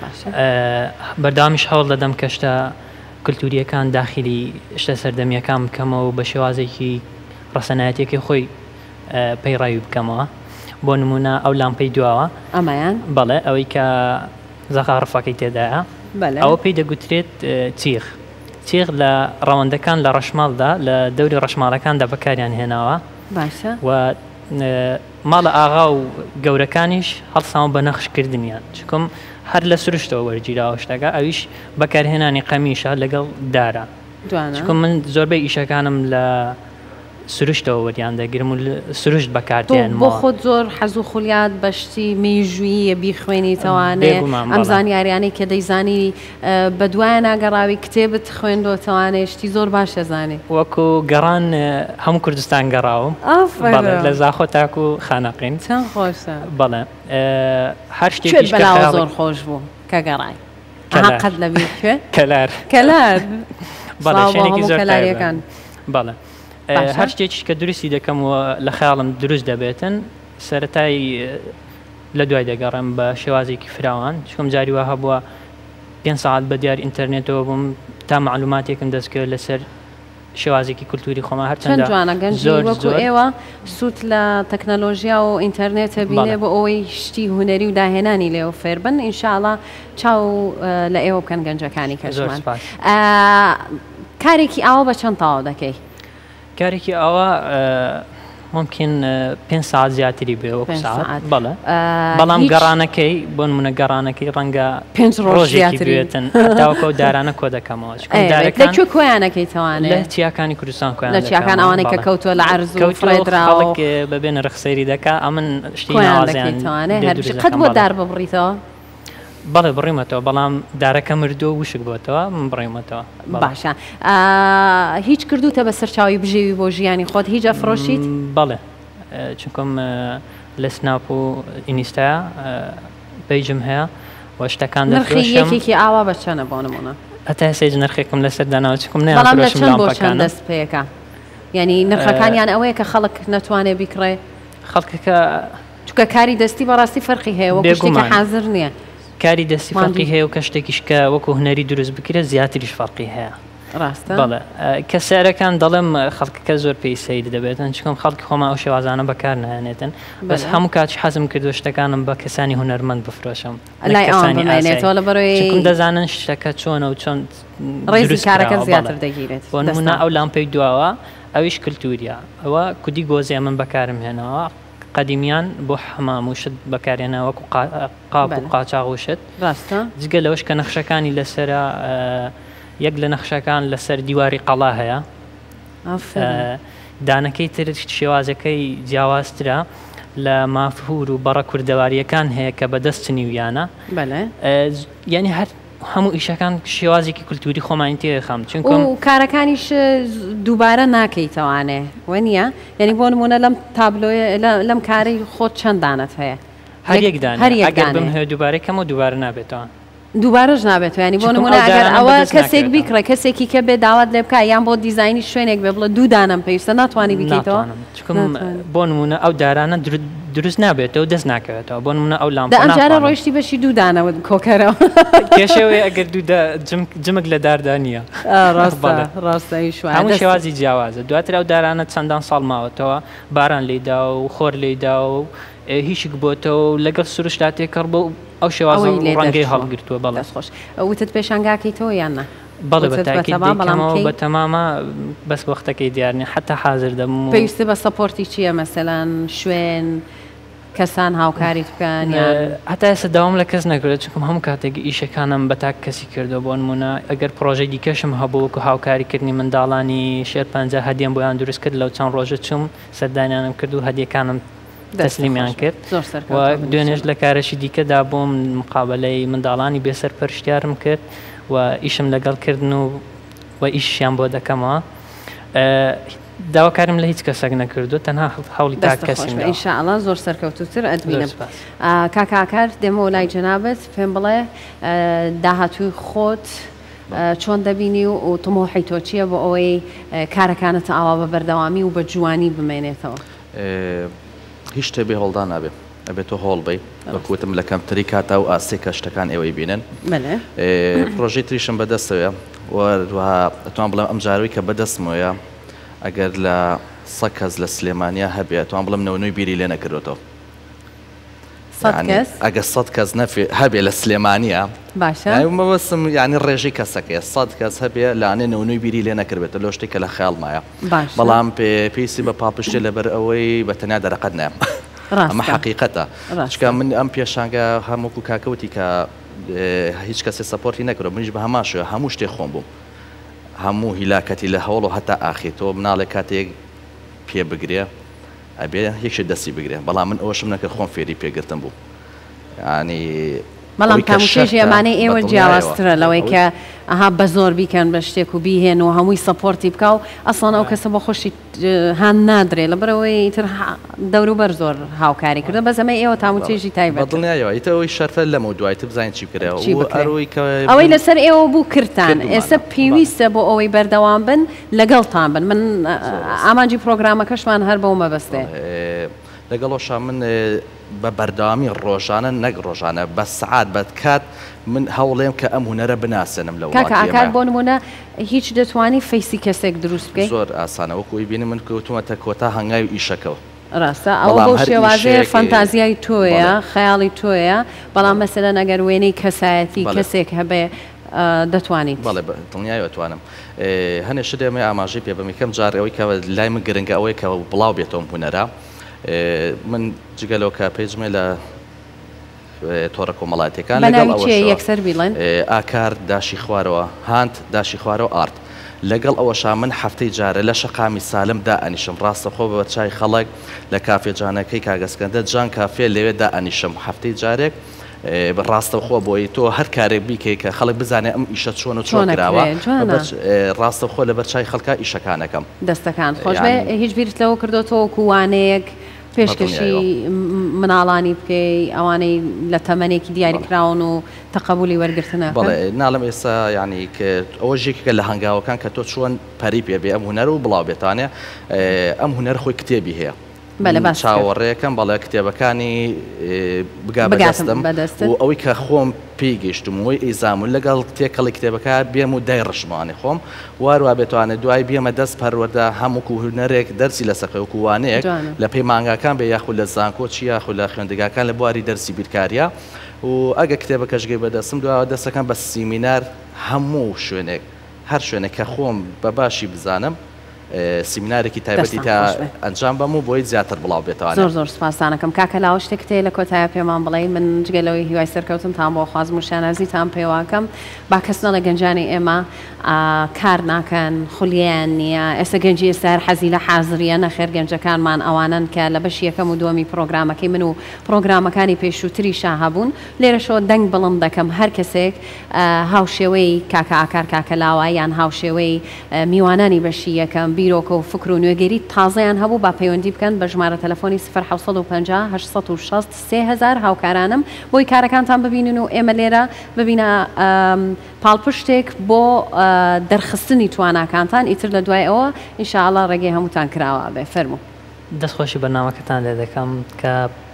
بەردامیش هەوڵ دەدەم کە شتە کولتوریەکان داخلی شتە سەردەمیەکان بکەمەوە بە شێوازێکی ڕەسەنایەتێکی خۆی پەیڕاوی بکەمەوە بۆ نمونە ئەو لامپەی دواوە ئەمایان بەڵێ ئەوەی کە زەخارفەکەی تێدایە ئەوە پێی دەگوترێت چیخ چیغ لە ڕەوەندەکان لە ڕەشماڵدا لە دەوری ڕەشماڵەکاندا بەکاریان هێناوە و ماڵە ئاغا و گەورەکانیش هەڵساون بە نەخشکردنیان چکم هەر لە سروشتەوە وەرگیراوە شتەکە ئەویش بەکارهێنانی قەمیشە لەگەڵ دارە چکم من زۆربەی ئیشەکانم لە سروشتەوە وەریان دەگرم و سروشت بەکارتێن بۆ خۆت زۆر حەز و خولیات بەشتی مێژوویە بیخوێنیتەوانێ ئەم زانیاریانەی کە دەیزانی بە دوایە ناگەڕاوی کتێبت خوێندۆتەوانێ شتی زۆر باش دەزانێ وەکو گەڕان هەموو کوردستان گەڕاوم لە زاخۆ تاک و خانەقین چەند خۆشە بەڵێ هەر شتێک بەلاوە زۆر خۆش بوو کە گەڕای قەت لەبیر کوێ کەلار کەلار بەڵێ شوێنێکی زۆر کەلاریەکان بەڵێ هەر شتێکیش کە دروستی دەکەم و لە خەیاڵم دروست دەبێتن سەرەتای لە دوای دەگەڕم بە شێوازێکی فراوان چکم جاری وا هەبووە پێنج ساعت بە دیار ئینتەرنێتەوە بووم تا معلوماتێکم دەستکرد لەسەر شێوازێکی کولتوری خۆمە هەرچەند جوانە گەنجی وەکو ئێوە سوود لە تەکنەلۆژیا و ئینتەرنێتە بینێ بۆ ئەوەی شتی هوەری و داهێنانی لێوە فێربن ئینشاءڵڵا چاو لە ئێوە بکەن گەنجەکانی کەژمان کارێکی ئاوە بە چەند تاوا دەکەی کارێکی ئەوە ممکن پێنج ساعت زیاتری بێ وەکو ساعت بەڵێ بەڵام گەڕانەکەی بۆ نمونە گەڕانەکەی ڕەنگە پێنج ڕۆژێکی بێتن تاوەکە و دارانە کۆ دەکەمەوە لەکوێ کۆیانەکەی توانێت لە چیاکانی کوردستان کۆیان لە چیاکان ئەوانەی کە کەوتووە لە عەرز و فڕێدراوە ببێنە ڕخسەیری دەکا ئەمن شتی ناوازیان قەت بۆ دار ببڕیتەوە بەڵێ بڕیمەتەوە بەڵام دارەکە مردو و وشک بۆتەوە من بڕیمەتەوە باشە هیچ کردوتە بە سەرچاوی بژێوی بۆ ژیانی خۆت هیچ ئەفرۆشیت بەڵێ چونکەم لە سناپ و ئینیستایا پەیجم هەیە و شتەکان دەفرۆشم ئاوا بە چەنە بۆ نمونە هەتا سێج نرخێکم لەسەر داناوە چکم بەڵام لە چەند بۆ چەند دەست پێەکە یعنی نرخەکانیان ئەوەیە کە خەڵک نەتوانێت بیکڕێ خەڵکەکە چکە کاری دەستی بەڕاستی فەرقی هەیە وەکو شتێکە حازر نییە کاری دەستی فەرقی هەیە و کە شتێکیش کە وەکو هوەری دروست بکرێت زیاتریش فەرقی هەیە ڕاستە بەڵێ کە سیارەکان دەڵێم خەڵکەکە زۆر پێی سەیر دەبێتن چکم خەڵکی خۆما ئەو شێوازانە بەکار نهێنێتن بەس هەموو کاتش حەزم کردو شتەکانم بە کەسانی هوەرمەند بفرۆشم لای ئەوان بمێنێتەوە لە بەرەوەی دەزانن شتەکە چۆنە و چۆن ڕێزی کارەکە زیاتر دەگیرێت بۆ نمونە ئەو لامپەی دواوە ئەویش کولتوریە ئەوە کودی گۆزێ من بەکارم هێنەوە قەدیمیان بۆ حەمام و شت بەکارێنە وەکو قاپ و قاچاق و شت جگە لەوەش کە نەخشەکانی لەسرە یەک لە نەخشەکان لەسەر دیواری قەڵا هەیە دانەکەی تر شێوازەکەی جیاوازترە لە مافهور و بەڕە کوردەواریەکان هەیە کە بەدەست چنیویانە یعنی هەر هەموو ئیشەکان شێوازێکی کولتوری خۆمانی تێخەم چونکە و کارەکانیش دووبارە ناکەیتەوانێ وە نییە یعنی بۆ نمونە لەم تابلۆیە لەم کاری خۆت چەنددانت هەیە هەر یەکدان ئەگەر بم هەیە دووبارەکەم و دووبارە نابێتەوە دووبارەش نابێت ینی بۆ نمونە ئەگەر ئەوە کەسێک بیکڕێ کەسێکی کە بێ داوات لێ بکە یان بۆ دیزایانی شوێنێک بێ بڵە دوودانم پێویستە ناتوانانی بکەیتەوە چکم بۆ نمونە ئەو دارانە دروست نابێتەوە دەست ناکەوێتەوە بۆ نمونە ئەو لام ئەمجارە ڕۆیشتی بەشی دوودانەوە کۆکەرەوە کێشەوەی ئەگەر جمک لە داردا نییە ڕاستایی شوێن هەموو شێوازی جیاوازە دواتر ئەو دارانە چەندان ساڵ ماوەتەوە باران لێدا و خۆر لێدا و هیچ بۆتەوە لەگەڵ سروشتا تێکەڕ بۆ ئەو شێوازە ڕەنگەی هەڵگرتووە بەڵێ خۆش وتت پێشانگاکەیتەوە یاننا بەڵێ بەتاکیدەوە بە تەمامە بەس وەختەکەی دیارنی حتا حاضر دەم پێویستە بە سەپۆرتی چییە مەسەلەن شوێن کەسان هاوکاری بکەن هەتا ئێستا داوام لە کەس نەکرێت چکم هەموو کاتێک ئیشەکانم بە تاک کەسی کردو بۆ نمونە ئەگەر پرۆژەی دیکەشم هەبوو وەکو هاوکاریکردنی منداڵانی شێر پەنجا هەدیەم بۆیان دروست کرد لەو چەند ڕۆژە چوم سەردانیانم کرد و هەدیەکانم تەسلیمیان کرد دوێنێش لە کارەشی دیکەدا بۆم مقابلەی منداڵانی بێسەر پەرشتیارم کرد و ئیشم لەگەڵ کردن و و ئیشیان بۆ دەکەمەوە داواکارم لە هیچ کەسێک نەکردو تەنها هەوڵی تا کەسیم ئینشاءڵڵا زۆر سەرکەوتوتر ئەدبینم کاکاکار دێمەوە لای جەنابەت پێم بڵێ داهاتووی خۆت چۆن دەبینی و تمۆحی تۆ چییە بۆ ئەوەی کارەکانت ئاوا بە بەردەوامی و بە جوانی بمێنێتەوە هیچ شتێ بێ هەڵدا نابێ ئەبێت تۆ هۆڵ بی وەکوتم لە کەمتری کاتە و ئاسێکە شتەکان ئێوەی بینن پرۆژەی تریشم بەدەستەوە وەروەها ئەتوان بڵێم ئەم جاروی کە بەدەستمەوەیە ئەگەر لە سەد کەس لە سلێمانیا هەبێت توان بڵم نەوەنووی بیری لێ نەکردوەوە ئەگە سەد کەس هەبێ لە سلێمانیا مەوەسم ینی ڕێژی کەسەکەی سەد کەس هەبێ لاانێ نەوەنووی بیری لێ نەکردێتە لۆ شتێکە لە خەیاڵمایە بەڵام پێویستی بە پاپشتێ لەبەر ئەوەی بە تەنیا دەرەقەت نام ئەمە حقیقەتە چکە من ئەم پێشانگە هەمووکو کاکەوتی کە هیچ کەسێ سەپۆرتی نەکرۆ منیش بە هەماشوە هەموو شتێ خۆم بووم هەموو هیلاکەتی لە هەوڵ و هەتا ئاخێتەوە مناڵێک کاتێک پێ بگرێ ئەبێ یەکێ دەستی بگرێ بەڵام من ئەوەشم نەکە خۆم فێری پێگرتم بوو ینی بەڵام کاموشێژی ئەمانەی ئێوە جیاوازترە لەوەی کە ئەها بە زۆر بیکەن بە شتێک و بیهێن و هەمووی سەپۆرتی بکە و ئەسڵان ئەو کەسە بە خۆشی هاان نادرێ لە بەرەوەی تر دەوروبەر زۆر هاوکاری کردە بەس ئەمە ئێوە تاموچێژی تایبەت دڵنیایەوە ئیتەوەی شەرفە لەمە دوایتر بزانین چی بکرێەوە ئەوەی لەسەر ئێوە بوو کردان ئێستا پێویستە بۆ ئەوەی بەردەوام بن لەگەڵتان بن من ئامانجی پرۆگرامەکەشمان هەر بەو مەبەستێ لەگەڵۆشان من بە بەرداوامی ڕۆژانە نەک ڕۆژانە بە سعات بەت کات من هەوڵێم کە ئەم هوەرە بناسێنم لە ئاکار بۆ نمونە هیچ دەتوانی فەیسی کەسێک دروست بکەیت زۆر ئاسانەوە کوی بینی من کەوتومەتە کۆتا هەنگاوی ئیشەکەەوە ڕاستە ئەوە بۆ شێوازەیە فەنتازیای تۆیە خەیاڵی تۆیە بەڵام مەسەلە نەگەر وێنەی کەسایەتی کەسێک هەبێ دەتوانیت بەڵێ دڵنیایەتوانم هەنێ شتێمە ئاماژەی پێ بەمیکەم جارەوەی کە لای من گرنگە ئەوەی کە بڵاو بێتەوەم هوەرە من جگەلەوە کە پێیجمێ لە تۆڕە کۆمەڵاتەکان یەکسەر بیڵێن ئاکار داشی خوارەوە هاند داشی خوارەوە ئارت لەگەڵ ئەوەشا من هەفتەی جارە لە شەقامی سالمدا ئەنیشم ڕاستە خۆ بە چای خەڵک لە کافێ جانەکەی کاگەسکەندە جان کافێ لەوێدا ئەنیشم هەفتەی جارێک ڕاستەخۆ بۆی تۆ هەر کارێک بیکەی کە خەڵک بزانێ ئەم ئیشە چۆن و چۆن کراوە ڕاستەخۆ لەبەر چای خەڵکە ئیشەکانەکەم دەستەکان خۆش هیچ بیرت لەوە کردوەوە کووانەیەک پێشکەشی مناڵانی بکەی ئەوانەی لە تەمەنێکی دیاریکراون و تەقبولی وەرگرتنە بەڵێ ناڵم ئێستا ینی کە ئەوە ژێکەکە لە هەنگاوەکان کە تۆ چۆن پەری پێبێ ئەم هوەر و بڵاو بێتانێ ئەم هوەر خۆی کتێبی هەیە چاوەڕێەکەم بەڵێ کتێبەکانی بگا بەدەستم و ئەوەی کە خۆم پێی گەشتم وی ئیزامون لەگەڵ تێکەڵی کتێبەکە بێم و دای ڕشمانی خۆم وارووا بێتوانێت دوای بێمە دەست پەروەەردە هەموو هوەرێک دەرسی لە سەقەوەکووانەیەک لە پەیمانگاکان بێ یاخود لە زانکۆ چی یاخود لە خوێندەگاکان لە بواری دەرسی بیرکاریە و ئەگە کتێبەکەشگەی بەدەستم دوای دەستەکان بە سیمینار هەموو شوێنێک هەر شوێنێک کە خۆم بە باشی بزانم سیمینارێکی تایبەتی تا ئەنجام بەم و بۆی زیاتر بڵاو بێتەوە زۆر زۆر سپاسانەکەم کاکە لاوە شتێک تێ لە کۆتایە پێمان بڵێ من جگەلەوەی هیوای سەرکەوتم تام بۆ خوازم و شانازیتان پێواکەم با کەسنە لە گەنجانی ئێمە کار ناکەن خولیان نییە ئێستا گەنجی ئێستا هەر حەزی لە حازریە نەخێر گەنجەکانمان ئەوانن کە لە بەش یەکەم و دووەمی پرۆگرامەکەی من و پرۆگرامەکانی پێشووتری شاهبوون لێرەشەوە دەنگ بڵند دەکەم هەر کەسێک هاوشێوەی کاکە ئاکار کاکە لاوە یان هاوشێوەی میوانانی بەشی یەکەم بیرۆکە و فکر و نوێگەری تازەیان هەبوو با پەیوەندی بکەن بە ژمارە تەلەفۆنی سفر حوت و پەنجا هەشت سەد و شەست سێ هەزار هاوکارانم بۆی کارەکانتان ببینن و ئێمە لێرە ببینە پاڵپشتێک بۆ دەرخستنی تواناکانتان ئیتر لە دوای ئەوە ئینشاءڵڵا ڕێگەی هەمووتان کراوە بێ فەرموو دەستخۆشی بەرنامەکەتان لێ دەکەم کە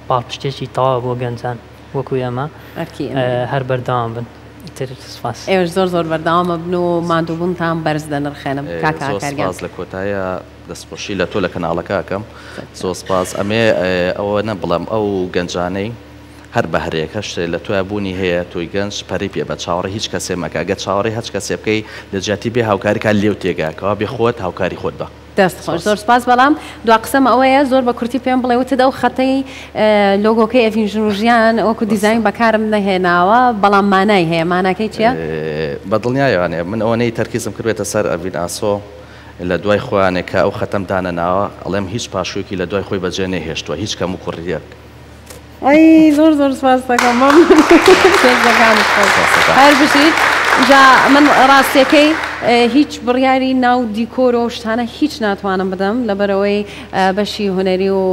پاڵپشتێکی تەواو بۆ گەنجان وەکو ئێمە هەر بەردەوام بن. ئێوەش زۆر زۆر بەردەوامە بن و مادووبوونتان بەرز دەنرخێنم کاکاکەرگیان لە کۆتایە دەستپۆشی لە تۆ لە کەناڵەکەکەم زۆر سپاس ئەمێ ئەوە نە بڵێم ئەو گەنجانەی هەر بەهرەیەکە شتێ لە توای بوونی هەیە تۆی گەنج پەری پێ بە چاوەڕێ هیچ کەسێ مەکە گە چاوەڕێ هەچ کەسێ بکەی لە جیاتی بێ هاوکاریکان لێو تێگاکەوە بێ خۆت هاوکاری خۆت بە. دەست خۆش زۆر سپاس بەڵام دو قسەم ئەوەیە زۆر بە کورتی پێم بڵێ وتە ئەو خەتەی لۆگۆکەی ئەڤین ژنوژیان ئەوکو دیزاین بەکارم نەهێناوە بەڵام مانای هەیە ماناکەی چییە؟ بەدڵنیایوانێ من ئەوەنەی تەرکیزم کردێتە سەر ئەڤین ئاسۆ لە دوای خۆیانێک کە ئەو خەتەم دانەناوە ئەڵێم هیچ پاشوویەکی لە دوای خۆی بەجێ نەهێشتووە هیچ کەم و کوڕیەک. ئەی زۆر زۆر سپاس دەکەم هەر بشیت جا من ڕاستیەکەی هیچ بڕیاری ناو دیکۆر و شتانە هیچ ناتوانم بدەم لەبەرەوەی بەشی هوەری و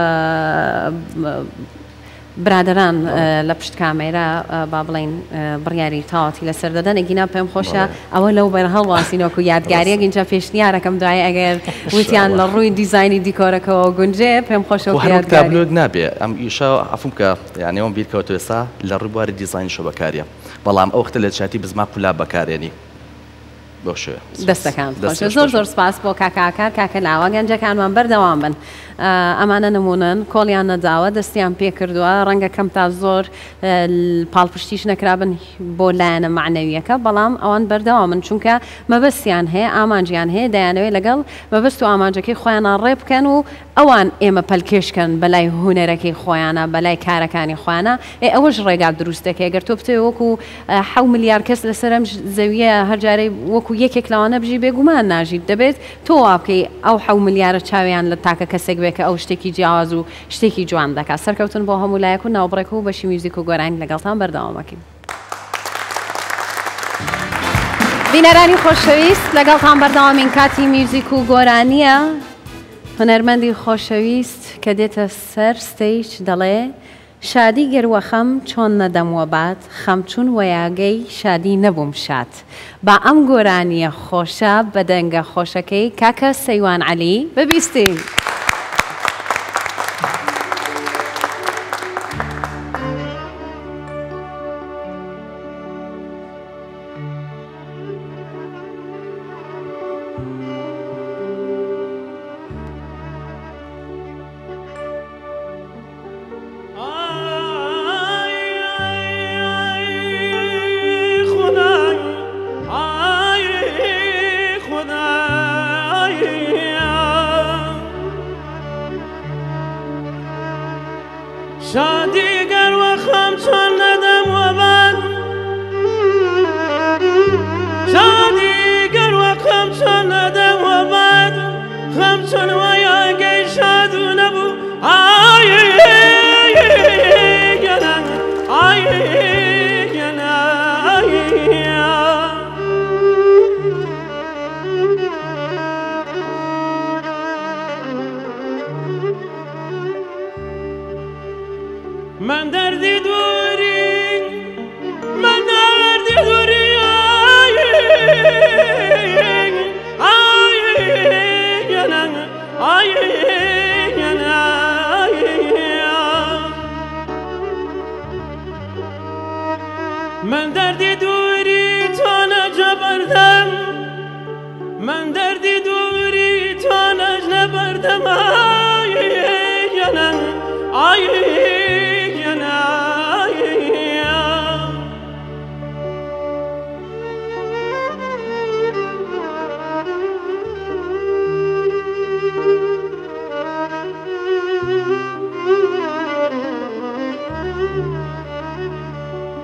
برادران لە پشت کامێرە با بڵین بڕیاری تاواتی لەسەر دەدەن ئەگینا پێم خۆشە ئەوە لەو بەر هەڵواسینەوەکو یادگاریەک اینجا پێشنیارەکەم دوای ئەگەر وتیان لە ڕووی دیزایانی دیکۆرەکەەوە گونجێ پێم خۆشەوە تابلۆ نابێ ئەم ئیشە ئەفم کە یانەوەم بیرکەوتو ئێستا لە ڕووباری دیزاینیشە بەکاریە بەڵام ئەو وەختە لە چاتی بزما کولا بەکارێنی بۆ شوێ دەستەکان زۆر زۆر سپاس بۆ کاکاکار کاکە لاوە گەنجەکانمان بەردەوام بن ئەمانە نمونن کۆڵیان نەداوە دەستیان پێ کردووە ڕەنگە کەم تا زۆر پاڵپشتیش نەکرابن بۆ لایەنە معنەویەکە بەڵام ئەوان بەردەوام من چونکە مەبەستیان هەیە ئامانجیان هەیە دەیانەوەی لەگەڵ مەبەست و ئامانجەکەی خۆیانە ڕێ بکەن و ئەوان ئێمە پەلکێشکەن بەلای هوەرەکەی خۆیانە بەلای کارەکانی خۆیانە ئێ ئەوەش ڕێگا دروستەکە ئەگەر تۆ بتێ وەکو حەو ملیار کەس لەسەرم زەویە هەرجارەی وەکو یەکێک لەوانە بژی بێگومان ناژیت دەبێت تۆ وا بکەی ئەو حەو ملیارە چاویان لە تاکە کەسێک بێت کە ئەو شتێکی جیاواز و شتێکی جوان دەکات سەرکەوتن بۆ هەموو لایەک و ناوبڕێک و بەشی میوزیک و گۆرانی لەگەڵتان بەردەوامەکەین. بینەرانی خۆشەویست لەگەڵتان بەردەوامین کاتی میوزیک و گۆرانیە هونەرمەندی خۆشەویست کە دێتە سەر ستەیج دەڵێ شادی گەروەخەم چۆن نەدەموە بات خەمچون وەیاگەی شادی نەبووم شات با ئەم گۆرانیە خۆشە بە دەنگە خۆشەکەی کاکە سەیوان عەلی ببیستین.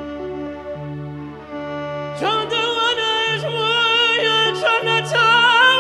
Don't do what I want, you're trying to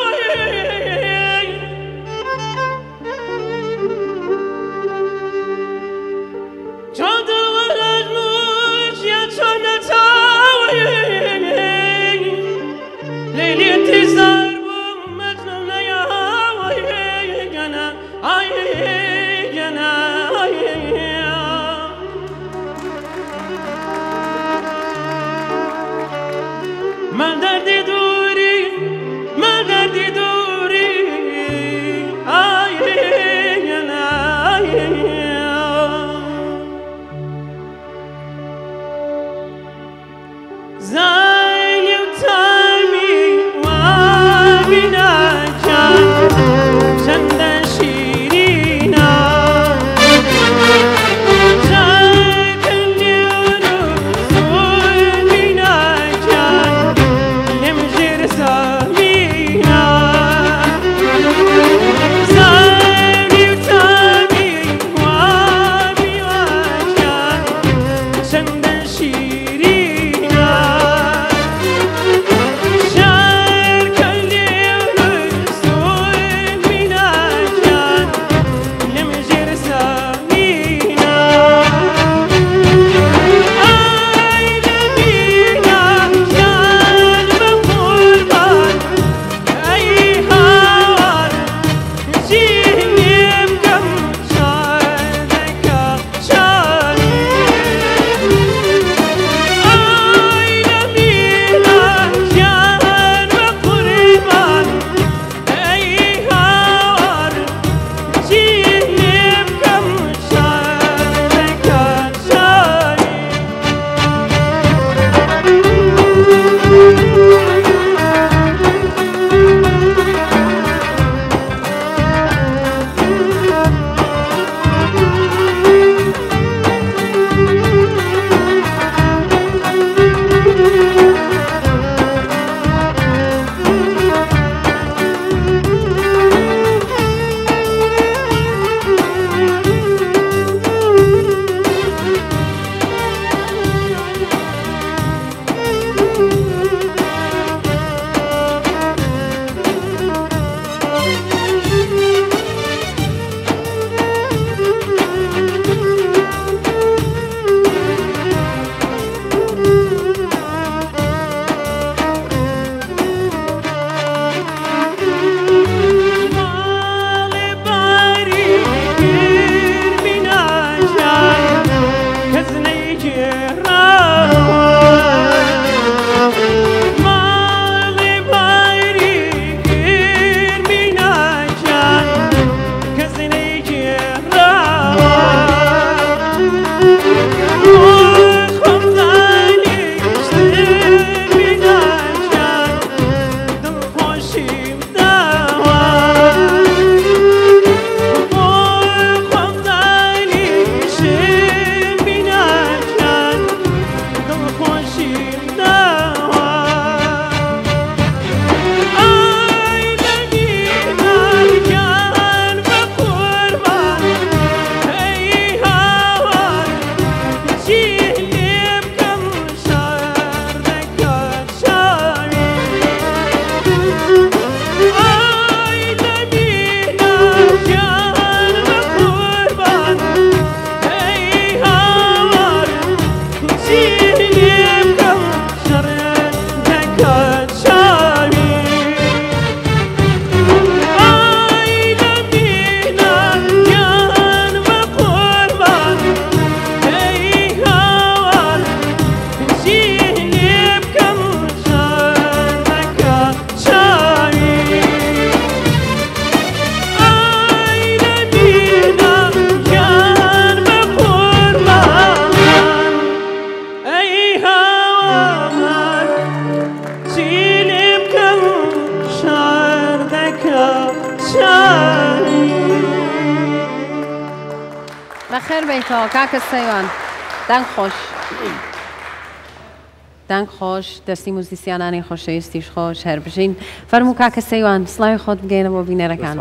بیتەوە کاکە سەیوان دەنگ خۆش دەنگ خۆش دەستی موزیسیانانی خۆشەویستیش خۆش هەر بژین فەرموو کاکە سەیوان سڵاوی خۆت بگەینە بۆ بینەرەکان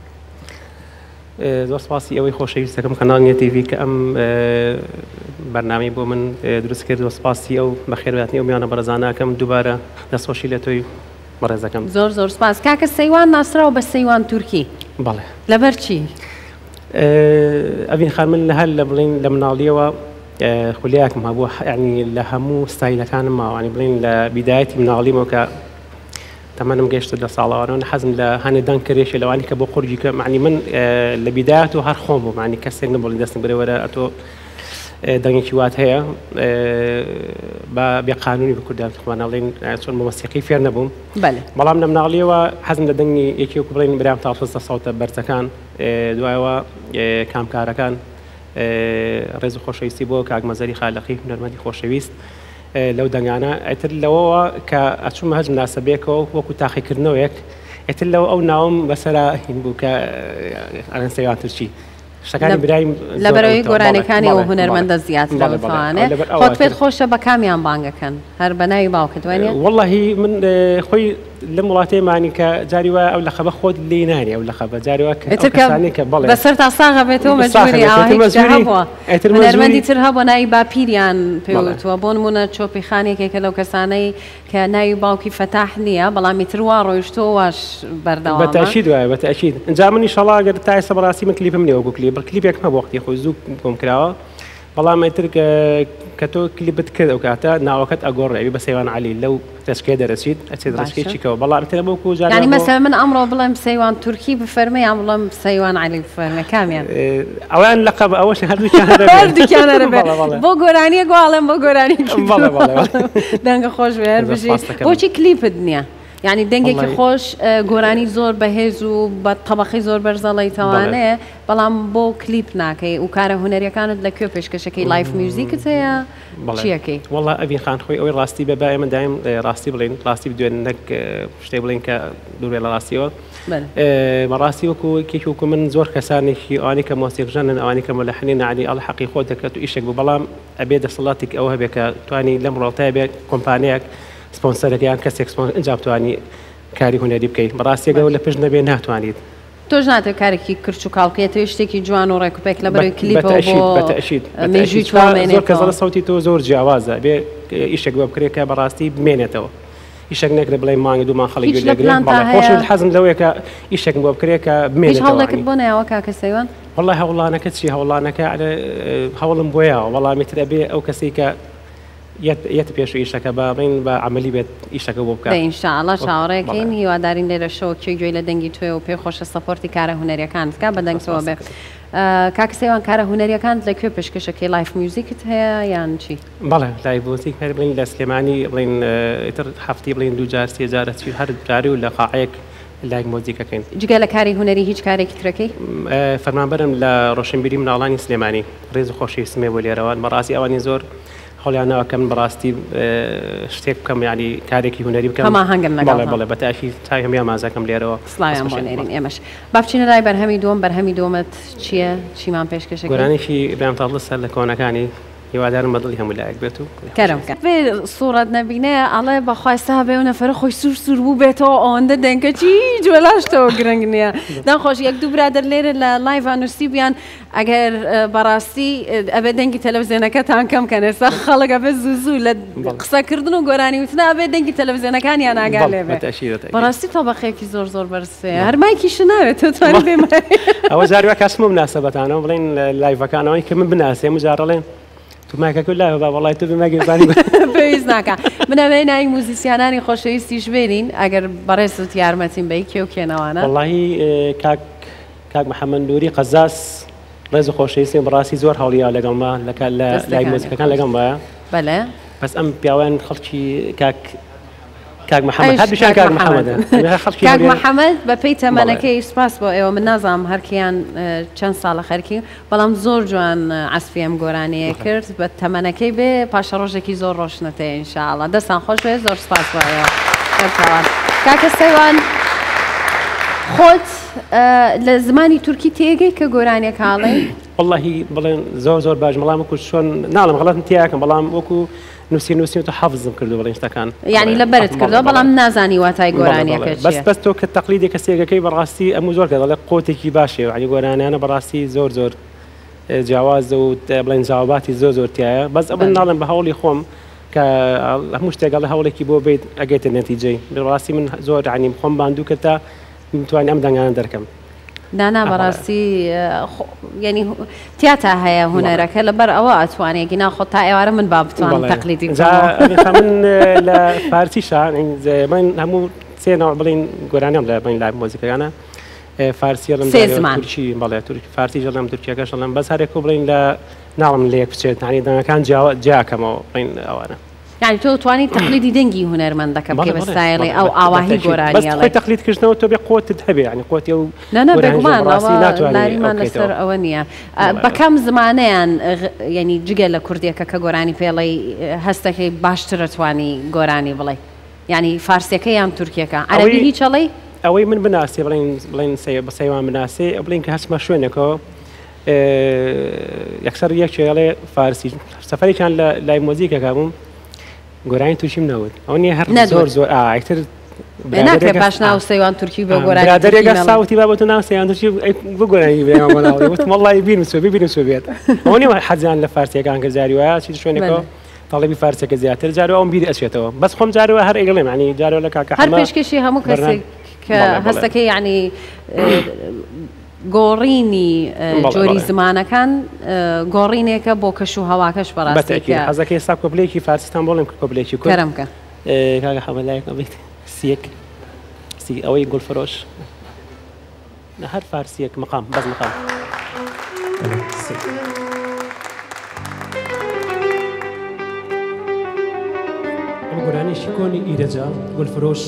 زۆر سپاسی ئەوەی خۆشەویستەکەم کەناڵ تیڤی کە ئەم بەرنامەی بۆ من دروست کرد زۆر سپاسی ئەو بەخێرهاتنی ئەو میانە بەرەزانەکەم دووبارە دەستخۆشی لە تۆی بەڕێزەکەم زۆر زۆر سپاس کاکە سەیوان ناسراوە بە سەیوان تورکی بەڵێ لەبەر چی؟ ئەڤین خان من لە هەر لە بڵین لە مناڵیەوە خولیاکم هەبوو ینی لە هەموو ستایلەکانم ماوانی بڵین لە بیدایەتی مناڵیمەوە کە تەمەنم گەیشت لە ساڵاوانەوە حەزم لە هەنێ دەنگ کردێکی لەوانی کە بۆ قورجی کە معنی من لە بیدایەت و هەر خۆم بوو معنی کەسێک نەبوو دەستم برەوەرە ئەتۆ دەنگێکی وات هەیە بە بێقانونی بکوردان توانەڵێن چۆن مۆسیقی فێر نەبووم بەڵام لە مناڵیەوە حەزم لە دەنگی یەکێکو بڵێن برام تاڵفستە ساوتە بەرزەکان دوایەوە کامکارەکان ڕێز و خۆشەویستی بۆ کاگمەزەری خالەقی هونەرمەندی خۆشەویست لەو دەنگانە ئەتر لەوەوە کە ئەچوومە هەز مناسەبێکەوە وەکو تاقیکردنەوەیەک ئەتر لەوە ئەو ناوم بەسەرا هین بوو کە ئەرەن سەیوان تورکی شتەکانی برایم لەبەرەوەی گۆرانەکانی ئەو هونەرمەندە زیاترەوەتوانێت خۆت پێت خۆشە بە کامیان بانگەکەن هەر بە ناوی باوکت وانە وەڵڵاهی من خۆی لە وڵاتەیەمانی کە جاری وایە ئەو لە خەبە خۆت لێ نانی ئەو لە خەبە جاری وایە کەسانی کە بەڵێ بەسەر تا ساغە بێتەوە مەجبوری ئاوە هونەرمەندی تر هەبوو ناوی باپیریان پێوتوە بۆ نمونە چۆپی خانێکێکە لەو کەسانەی کە ناوی باوکی فەتاح نییە بەڵامی تر وا ڕۆیشتۆ واش بەردەوامە بەتەشید وایە بەتەشید ئەنجا منی شەڵا ئەگەر تا ئێستا بەڕاستی من کلیپم نییە وەکو کلیپ کلیپێکمە بۆ وەختی خۆی زوو بۆم کراوە بەڵام ئەتر کە تۆ کلیپت کرد ئەو کاتە ناوەکەت ئەگۆڕێوی بە سەیوان عەلی لەو دەستکێ دەرەچیت ئەچێت ڕشکی چیکەوە بەڵام ترە بۆ کوژار ینی مەسەلا من ئەمڕۆ بڵێم سەیوان تورکی بفەرمە یان بڵێم سەیوان عەلی بفەرمە کامیان ئەویان لەقەب ئەوەش هەردووکیانە بێت بۆ گۆرانیە گواڵم بۆ گۆرانی دەنگە خۆش وێر بژێت بۆچی کلیپت نییە یعنی دەنگێکی خۆش گۆرانی زۆر بەهێز و بە تەبەخی زۆر بەرزەڵیتەوانەیە بەڵام بۆ کلیپ ناکەی و کارە هونەریەکانت لەکوێ پێشکەشەکەی لایف میوزیکت هەیە چیەکەی وەڵا ئەڤین خان خۆی ئەوەی ڕاستی بەبای من دایم ڕاستی بڵین ڕاستی بدوێن نەک شتێ بڵین کە دوورێ لە ڕاستیەوە بەڕاستی وەکو کێکوکو من زۆر کەسانێکی ئەوانی کە مۆسیقژەنن ئەوانی کە مەلەحنین عەلی ئەڵ حەقی خۆت دەکات و ئیشێک بوو بەڵام ئەبێ دەسەڵاتێک ئەوە هەبێ کە توانی لەم ڕۆڵتای بێت کۆمپانیەک سپۆنسەرەکەیان کەسێک ئەنجام توانی کاری هونەری بکەیت بەڕاستیەگە لە پشت نەبێ ناتوانیت تۆش ناتێت کارێکی کرچ و کاڵکێتەوە شتێکی جوان و ڕێکوپێک لە بەرەوەی کلیپەوە مێژووی زۆر کەزڵە سەوتی تۆ زۆر جیاوازە بێ ئیشێک بۆ بکرێت کە بەڕاستی بمێنێتەوە ئیشێک نەکرێت بڵێ مانگی دوومان خەڵکی گوێگرێت خۆش حەزم لەوەیە کە ئیشێک بۆ بکرێت کە بمێنێتەوە هەوڵێکت بۆ نایەوە کاکە سەیوان وەڵڵای هەوڵانەکە چی هەوڵانەکە هەوڵم بۆیەوە وەڵامی ترە بێ ئەو کەسی کە یەت پێش ئیشەکە باڕین بە عملی بێت ئیشەکە بۆ بکات ئینشاءڵڵا چاوەڕێکین هیوادارین لێرە شەوە کێ گوێی لە دەنگی توێ و پێ خۆشە سەپۆرتی کارە هونەریەکانت کا بە دەنگەوە بێت کاکە سەیوان کارە هونەریەکانت لەکوێ پێشکەشەکەی لایف میوزیکت هەیە یان چی بەڵێ لایف میوزیک هەر بڵین لە سلێمانی بڵین ئیتر هەفتی بڵین دوو جار سێ جارە چی هەر جاری و لە قاعەیەک لایک مۆزیکەکەین جگە لە کاری هونەری هیچ کارێکی ترەکەی فەرمانبەرم لە ڕۆشنبیری مناڵانی سلێمانی ڕێز و خۆشی سمێ بۆ لێرەوە بەڕاستی ئەوانی زۆر خۆلیانەوە کەم بەڕاستی شتێک بکەم ینی کارێکی هونەری بکەم هەما هەنگم نەگەڵێ بڵێ بەتاشی تای هەمیان مازەکەم لێرەوە سڵاویان بۆ نێرین ئێمەش با بچینە لای بەرهەمی دۆم بەرهەمی دۆمت چییە چیمان پێشکەشەکەی گۆرانێکی برام تاڵ سەر لە کۆنەکانی هیوادارم بەدڵی هەموو لایەک بێت و کەرم بێ سوورەت نەبینێ ئەڵێ بەخواستا بێ و نەفرە خۆی سوور سوور بوو بێتەوە ئەوەندە دەنگە چی جوێلاشتەوە گرنگ نییە دەخۆش یەک دوو برادر لێرە لە لایڤ نووسی بیان ئەگەر بەڕاستی ئەبێ دەنگی تەلەڤیزیۆنەکەتان کەم کەن ئێستا خەڵک ئەبێ زوو زوو لە قسەکردن و گۆرانی وتنا ئەبێ دەنگی تەلەڤیزیۆنەکانیان ئاگا لێ بێت بەڕاستی تەبەخێکی زۆر زۆر بەرزێ هەر مایکیش ناوێت تۆتوانی بێ ئەوە جاروە کەسمە مناسەبەتانەوە بڵێن لایڤەکانەوەی کە من بناسێ جارەڵێن توماکە لا وڵای تو بمەگەزانی پێویست ناکە منەوەی ناوی موزیسیانانی خۆشەویستیش بێنین ئەگەر بەڕێزت یارمەتیم بەی کێ و کێنەوانە وڵی کاک محەممەد نووری قەزاس ڕێز و خۆشەویستی بەڕاستی زۆر هەڵیا لەگەڵما لە لای مۆزیکەکان لەگەڵ وایە بەڵێ بەس ئەم پیاوان خەڵکی کاک کاک محەممەد هەر بشان کاک محەممەدە کاک محەممەد بەپێی تەمەنەکەی سپاس بۆ ئێوە من نازانم هەرکیان چەند ساڵە خەرکی بەڵام زۆر جوان عەسفیم گۆرانەیە کرد بە تەمەنەکەی بێ پاشە ڕۆژێکی زۆر ڕۆشنەتەیە ئینشاءڵڵا دەستان خۆش بێ زۆر سپاس بۆ ئێوە کاکە سەیوان خۆت لە زمانی تورکی تێگەی کە گۆرانێک کاڵێ والله بڵێن زۆر زۆر باش بەڵام وەکو چۆن ناڵم غەڵەتم تیاکەم بەڵام وەکو نووسی نووسی و حەفزم کردو بڵێن شتەکان یعنی لەبەرت کردەوە بەڵام نازانی واتای گۆرانیەکە چییە بەس بەس تۆ کە تەقلیدی کەسێکەکەی بەڕاستی ئەموو زۆر کە دەڵێ قۆتێکی باشێ یعنی گۆرانیانە بەڕاستی زۆر زۆر جیاواز و بڵێن جاواباتی زۆر زۆر تایە بەس ئەمە ناڵم بە هەوڵی خۆم کە هەموو شتێک هەوڵێکی بۆ بێت ئەگەیتە نەتیجەی بەڕاستی من زۆر عنی خۆم باندوو کە تا میتوانین ئەم دەنگانە دەرکەم دانا بەڕاستی ینی تیاتە هەیە هوەرەکە لەبەر ئەوە ئەتوانێکی ناخۆ تا ئێوارە من با بتوانم تەقلیدی من لە فارسیشان من هەموو سێنەوە بڵین گۆرانیام لە بین لای مۆزیکەکانە فارسی تورکی بەڵێ تورکی فارسی ژەڵام تورکیەکە شەڵم بەس هەرێک بڵین لە ناڵم لێک بچێت هەنی دەنگەکان جیاکەمەوە بین ئەوانە یعنی تۆ توانی تەقلیدی دەنگی هونەرمەندەکە بکە بە ستایڵی ئەو ئاواهی گۆرانیاڵێ تەقلیدکردنەوە تۆ بێ قۆتت هەبێ ینی قۆتی و نەنە بێگومان لاریمان لەسەر ئەوە نییە بەکەم زمانەیان ینی جگە لە کوردیەکە کە گۆرانی پێڵی هەستەکەی باشترە توانی گۆرانی بڵێ ینی فارسیەکە یان تورکیەکە عەرەبی هیچ ئەڵێ ئەوەی من بناسی بڵین بڵین بە سەیوان بناسی بڵین کە هەچمە شوێنێکەوە یەکسەر یەکێڵێ فارسی سەفەرێکیان لە لای مۆزیکەکە بووم گۆرانی تووشیم نەوت ئەو نیە هەر زۆر زۆر ئایتر ناکرێت پاش ناو سەیوان تورکی بە گۆرانی برادێکە ساوتی بابەت ناو سەیوان تورکی بۆ گۆرانی بێمەڵاوی وتم وەڵڵی بینم سوێ ببینم سوێت ئەو نیە حەزیان لە فارسیەکان کە جاری وایە چی شوێنێکەوە تەڵەبی فارسیەکە زیاتر جارەوە ئەوم بیری ئەچێتەوە بەس خۆم جارەوە هەر ئێگەڵێم عنی جارەوە لە کاکە هەر پێشکەشی هەموو کەسێک کە هەستەکەی یعنی گۆڕینی جۆری زمانەکان گۆڕینێکە بۆ کەش و هەواکەش بەڕاستی حەزەکەی سا کۆبلێکی فارسیستان بۆڵێم کە کۆبلێکی کەرم کە کاکە حەمەلایەکە بێت سیەک سی ئەوەی گوڵفرۆش هەر فارسیەک مقام بەس مقام ئەمە گۆرانیشی کۆنی ئیرەجا گوڵفرۆش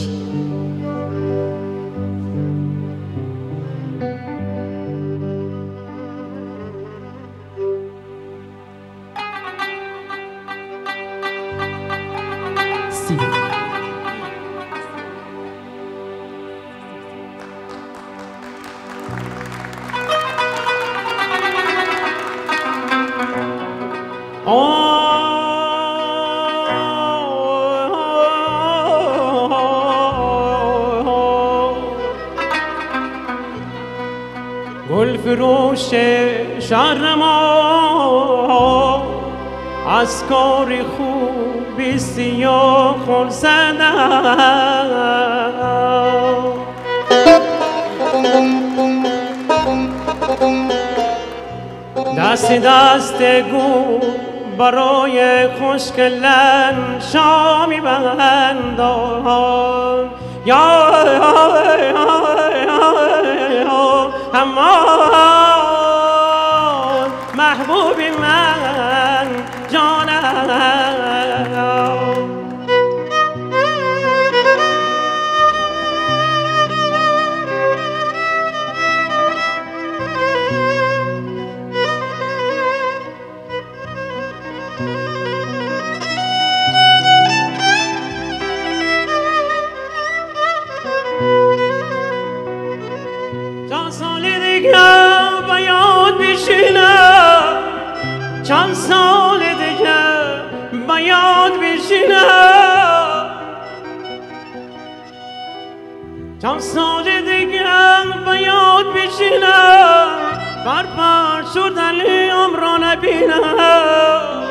گلفروش شهر ما از کار خوبی سیاه خون زدم دست دست گو برای خوشگلن شامی بندان یا همان محبوب من جانم چند سال دیگه باید بشینم چند سال دیگه باید بشینم بر پر شدن عمران نبینم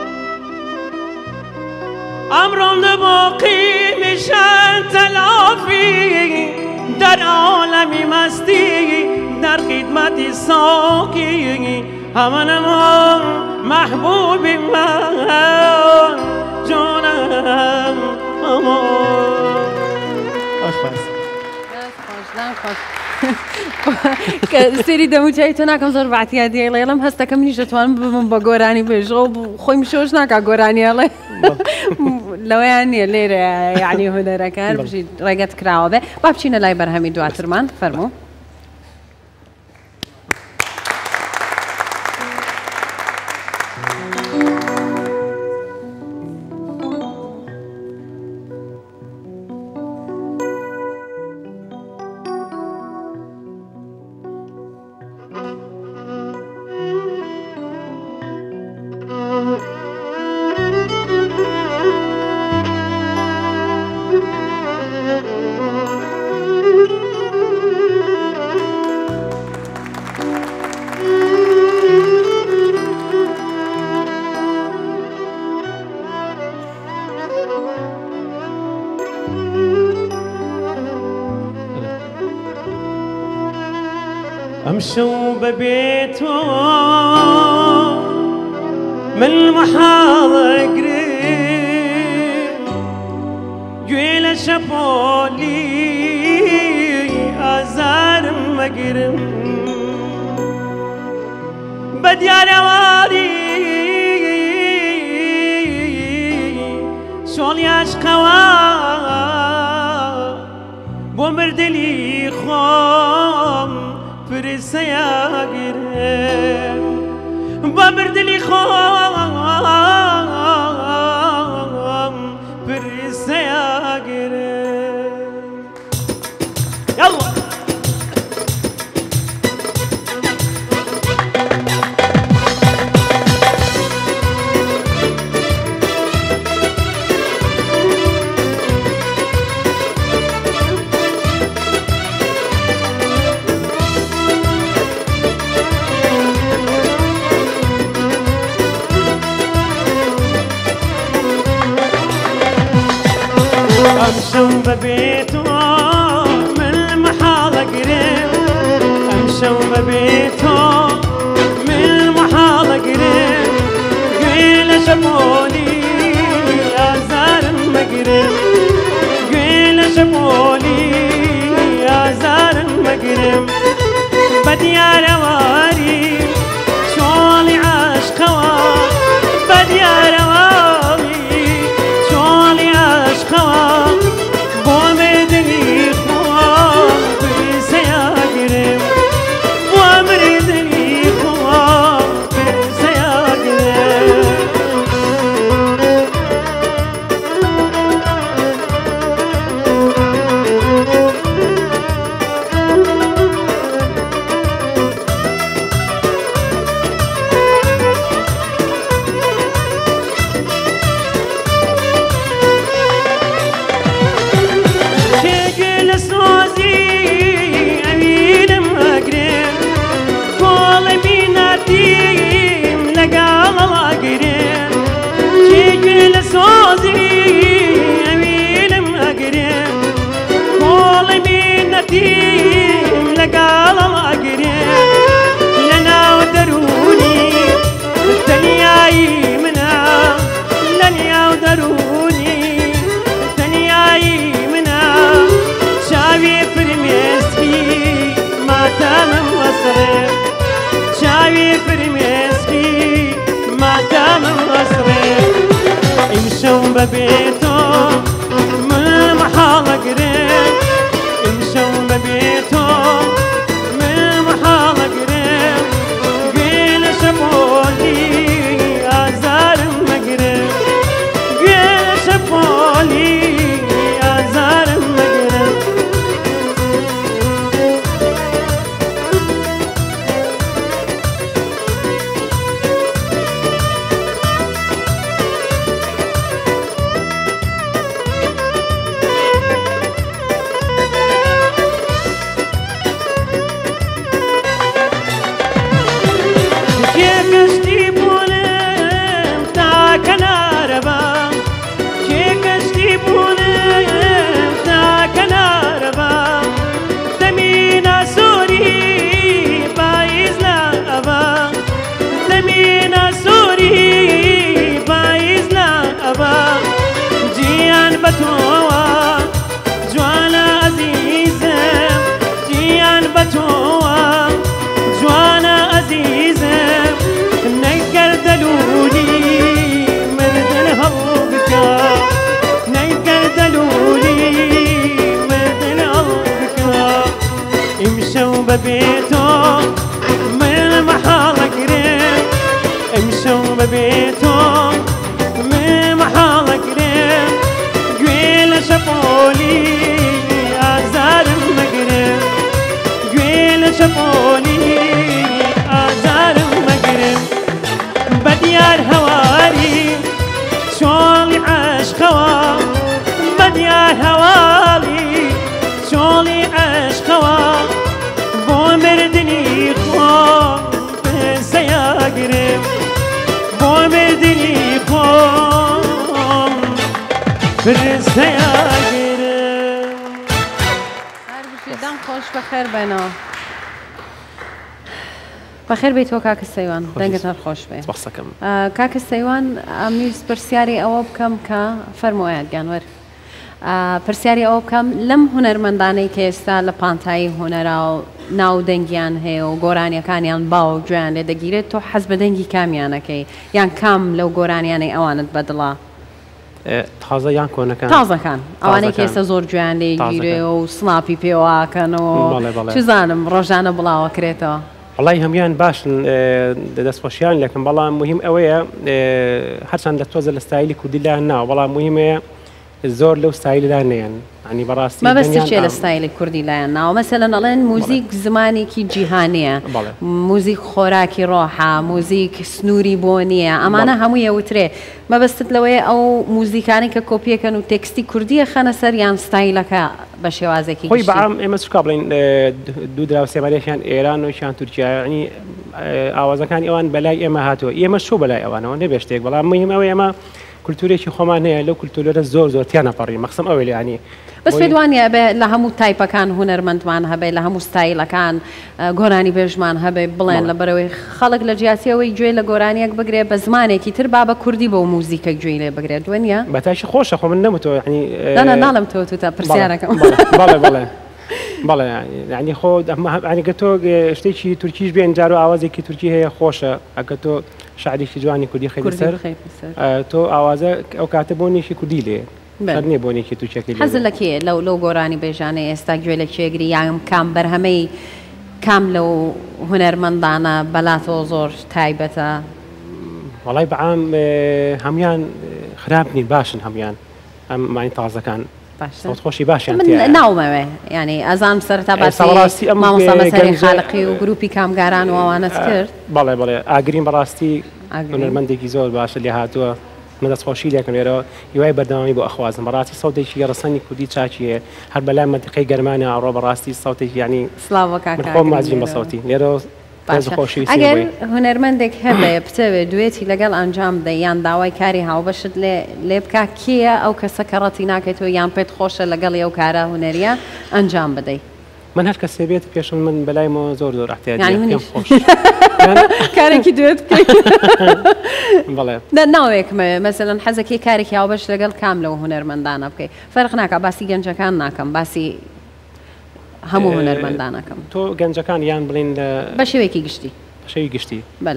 عمران باقی میشن تلافی در عالمی مستی در خدمت ساقی همانم محبوب من جانم امان خوش باش سری دەموچای تۆ ناکەم زۆر باعتیادی ئەڵێڵم هەستەکە منیش دەتوانم ببم بە گۆرانی بێژەوە خۆی شۆش ناکە گۆرانیاڵێ لەوەیان نییە لێرە یعنی هونەرەکان بژیت ڕێگەت کراوە بێ با بچینە لای بەرهەمی دواترمان فەرموو امشوا ببيته من المحاض قريب قيل شفولي ازار مقرم بديار وادي شول ياشقوا بومردلي خوم فرسيا قرم بمردلي خوم فرسيا قرم يلا امشوا ببيته من المحاض قريب امشوا ببيته من المحاض قريب قيل شافوني يا زار المقرب قيل شافوني يا زار المقرب بديار واري شولي عشقوا بديار واري شولي عشقوا شاوي فرميسكي ما دام الغصرين امشوا ببيته من المحاض قريب امشوا ببيته من المحاض قريب قيل شافولي ازار المقرب قيل شافولي ازار المقرب بتوه جوانا عزيزة جيان بتوه جوانا عزيزة نيكر دلولي مرد الهوبكا نيكر دلولي مرد الهوبكا امشوا ببيته من المحاض قريب امشوا ببيته من المحاض قريب شافولي ازار المقرب قيل شافولي ازار المقرب بديار هواي هوالي شولي عشقوا بو مردني خون سياقرب بو مردني خون سياقرب دام خوش بخیر بنا بخیر بیت و کاک سیوان دنگت هر خوش بی بخسکم کاک سیوان امیز پرسیاری آواب کم که فرموید گانور پرسیاری آواب کم لم هنرمندانی که است لپانتای هنر و ناو دنگیان هی و گورانیکانیان باو جوان لدگیرد تو حزب دنگی کامیانه کی یان کام لو گورانیانی اوانت بدلا تازه یان کنه کن تازه کن اوانی که است زور جوان لگیره و سناپی پیوا کن و چه زنم روزانه بلا و کرده والله همیان باشن دەستخۆشیان لەکەم بەڵام مهم ئەوەیە هەرچەند لە تۆزە لە ستایلی کوردیلا ناوە بەڵام مهمەیە زۆر لەو ستایلدا نێن ینی بەڕاستی مەبەستی چێ لە ستایلی کوردی لایەن ناوە مەسەلەن ئەڵێن موزیک زمانێکی جیهانیە موزیک خۆراکی ڕۆحە موزیک سنووری بۆ نییە ئەمانە هەموو یەوترێ مەبەستت لەوەیە ئەو موزیکانی کە کۆپیەکەن و تێکستی کوردیە خەنە سەر یان ستایلەکە بە شێوازێکی خۆی بەعام ئێمە چکا بڵین دوو دراوە سێمەرێکیان ئێران و شیان تورکیا ینی ئاوازەکانی ئەوان بەلای ئێمە هاتووە ئێمە شو بەلای ئەوانەوە نەبێ شتێک بەڵام مهم ئەوە ئێمە کولتورێکی خۆمان هەیە لەو کولتورە زۆر زۆر تیان نەپەڕی مەخسم ئەوێ لێیانی بەس پێ دوانە بێ لە هەموو تایپەکان هونەرمەندمان هەبێ لە هەموو ستایلەکان گۆرانی بێژمان هەبێ بڵێن لە بەرەوەی خەڵک لە جیاتیەوەی گوێ لە گۆرانیەک بگرێ بە زمانێکی تر با بە کوردی بە و موزیکە گوێی لێ بگرێت دوێنە بەتاشی خۆشە خۆ من نەمتەوە ینی ناڵم تۆ تو تا پرسیارەکەم بەڵێ بەڵێ بەڵێ ینی خۆ ئەنیگە تۆ شتێکی تورکیش بێن جارو ئاوازێکی تورکی هەیە خۆشە ئەگە تۆ شعرێکی جوانی کوردی خەیلی سەر تۆ ئاوازە ئەو کاتە بۆنێکی کوردی لێ نیە بۆنێکی تووچەکەی حەز لەکێ لەو لەو گۆرانی بێژانە ئێستا گوێ لە کێگری یان کام بەرهەمەی کام لەو هونەرمەندانە بەلاتەوە زۆر تایبەتە وەڵای بەعام هەمان خراپ نین باشن هەمان ئەم مانی تازەکان خۆشی باشیان ناومەوێ ینی ئەزان سەرتا باسی مامۆستا بەسەری خاڵقی و گروپی کامگاران و ئەوانەت کرد بەڵێ بڵێ ئاگرین بەڕاستی هونەرمەندێکی زۆر باشە لێ هاتووە من دەستخۆشی لێکم لێرەوە هیوای بەردەوامی بۆ ئەخوازم بەڕاستی سەوتێکی ڕسەنی کوردی چاچیە هەر بەلای مەنتیقەی گەرمانە ئاڕۆ بەڕاستی سەوتێکی ینی خۆم ماجیم بە سەوتی لێرە ئەگەر هونەرمەندێک هەبێ بتەوێت دوێتی لەگەڵ ئەنجام بدە یان داوای کاری هاوبەشت لێ بکە کێیە ئەو کەسە کە ڕەتی ناکەیتەوە یان پێت خۆشە لەگەڵ ئەو کارە هونەریە ئەنجام بدەیت من هەر کەسێ بێت پێشم من بەلایمەوە زۆر زۆر احتیاجی خۆش کارێکی دوێت بڵێ ناوێکمە مەسەلەن حەزەکەی کارێکی هاوبەش لەگەڵ کام لەو هونەرمەندانە بکەیت فەرق ناکە باسی گەنجەکان ناکەم باسی هەموو هونەرمەندانەکەم تۆ گەنجەکان یان بڵین بە شێوەیەکی گشتی شەوی گشتی بەڵێ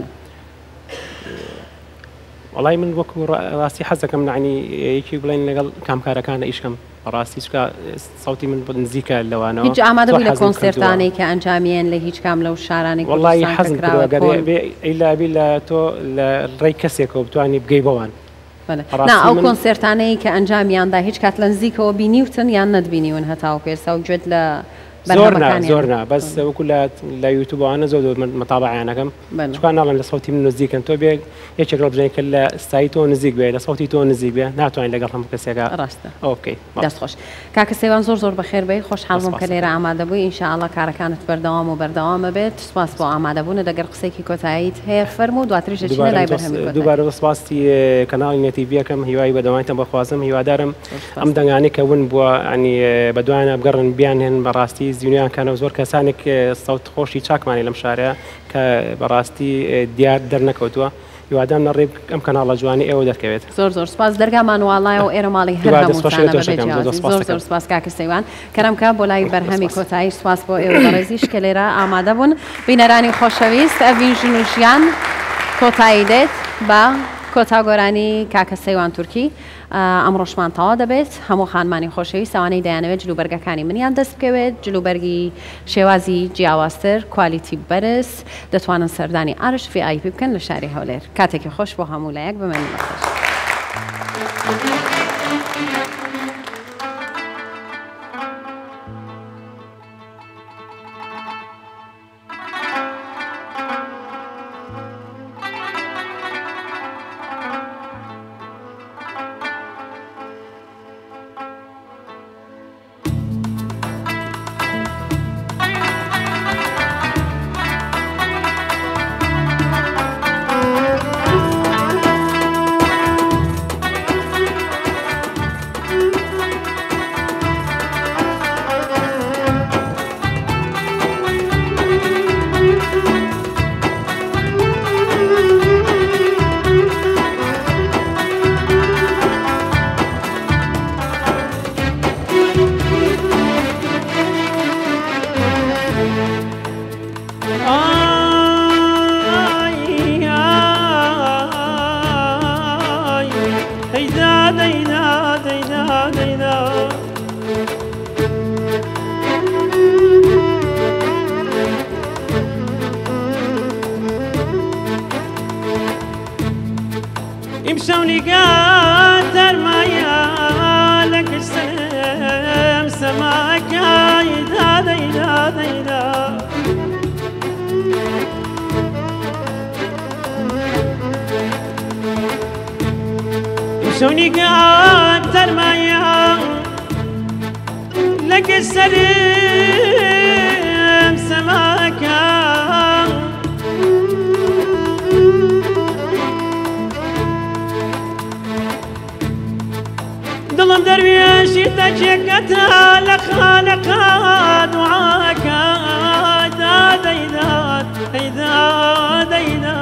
وڵای من وەکو ڕاستی حەزەکەم نعنی یەکی بڵین لەگەڵ کامکارەکانە ئیشکەم ڕاستی چکە سەوتی من نزیکە لەوانەوە هیچ ئامادە بووی لە کۆنسێرتانەی کە ئەنجامیان لە هیچ کام لەو شارانی وڵی حەزم ئیلابی لە تۆ لە ڕێی کەسێکەوە بتوانانی بگەی بەوان نا ئەو کۆنسێرتانەی کە ئەنجامیاندا هیچ کات لە نزیکەوە بینیوتن یان نەتبینیون هەتاو پێستا و گوێت لە زۆر زۆرنا بەس وەکو لە یوتوبوانە زۆر مەتابعیانەکەم چکان ناڵێن لە سەوتی من نزیکن تۆ بێ یەکێک ڕۆ بژێن کە لە ستایی تۆ نزیک بێ لە سەوتی تۆ نزیک بێ ناتوانین لەگەڵ هەموو کەسێکە ڕاستە ئۆکەی دەستخۆش کاکە سێوان زۆر زۆر بەخێر بێ خۆشحاڵم کە لێرە ئامادە بووی ئینشاءڵڵا کارەکانت بەردەوام و بەردەوامە بێت سوپاس بۆ ئامادەبوون دەگەر قسێکی کۆتاییت هەیە فەرموو دواتریش دەچینە لای بەرهەمی دووبارە سپاسی کەناڵی نێتیڤیەکەم هیوای بەدەوامتان بەخوازم هیوادارم ئەم دەنگانەی کە ون بووە ینی بەدوایانە بگەڕن بیانهێن بەڕاستی زیونیانکانە زۆر کەسانێک سەوت خۆشی چاکمانی لەم شارەیە کە بەڕاستی دیار دەرنەکەوتووە هیوادام نەڕێ ئەم کەناڵە جوانی ئێوە دەرکەوێت زۆر زۆر سپاس دەرگامان واڵایە و ئێرە ماڵی هەر زۆر زۆر سپاس کاکە سەیوان کەرەمکە بۆ لای بەرهەمی کۆتایی سپاس بۆ ئێوە بەڕێزیش کە لێرە ئامادە بوون بینەرانی خۆشەویست ئەڤین ژن و ژیان کۆتایی دێت بە کۆتا گۆرانی کاکە سەیوان تورکی ئەم ڕۆژمان تەوا دەبێت هەموو خانمانی خۆشەویست ئەوانەی دەیانەوێت جلوبەرگەکانی منیان دەست بکەوێت جلوبەرگی شێوازی جیاوازتر کوالیتی بەرز دەتوانن سەردانی ئارش فی ئای پی بکەن لە شاری هەولێر کاتێکی خۆش بۆ هەموو لایەک بمێنین بەخێر. دەیدا ئیمشەو نیگات دەرمایە لە کەسم سەماکای دادەیدا دەیدا ئیمشەو نیگات دەرمایە لە کەسەرم سەماکە دڵم دەروێشی تەکێکەتە لە خانەقە دوعاکە دادەیدات دەیدا دەیدا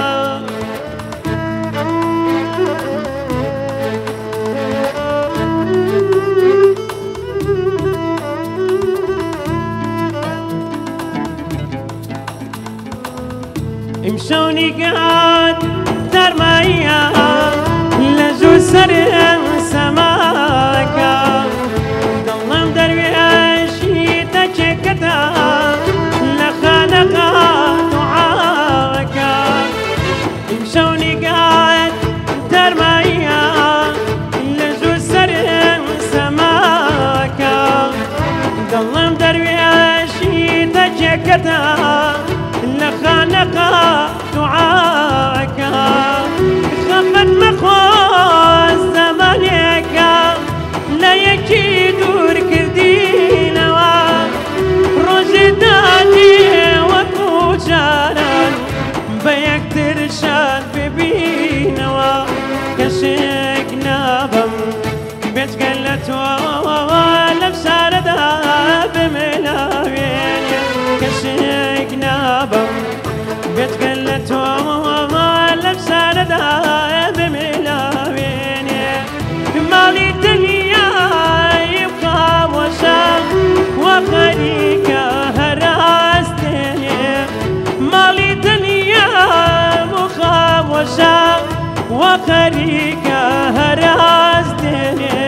ئیمشەو نیگات دەرمایە لە ژوور سەرم سەماکە دڵم دەروێشی تەکێکەتە لە خانەقە دوعاکە ئیمشەو نیگات دەرمایە لە ژوور سەرم سەماکە دڵم دەروێشی تەکێکەتە لە خانەقە دوعاکە خەفەت مەخۆز زەمانێکە لە یەکی دوور کردینەوە ڕۆژێ دادێ وەکو جاران بە یەکترشان ببینەوە کەشێک نابم بێجگەل لە تۆ لەم شارەدا بمێلاوێنێ کەشێک نابم بێجگەل لە تۆ لەم شارەدا بمێلاوێنێ ماڵی دنیای بخاوەشە وە خەریکە هەراستێنێ ماڵی دنیا بخاوەشە وە خەریکە هەراستێنێ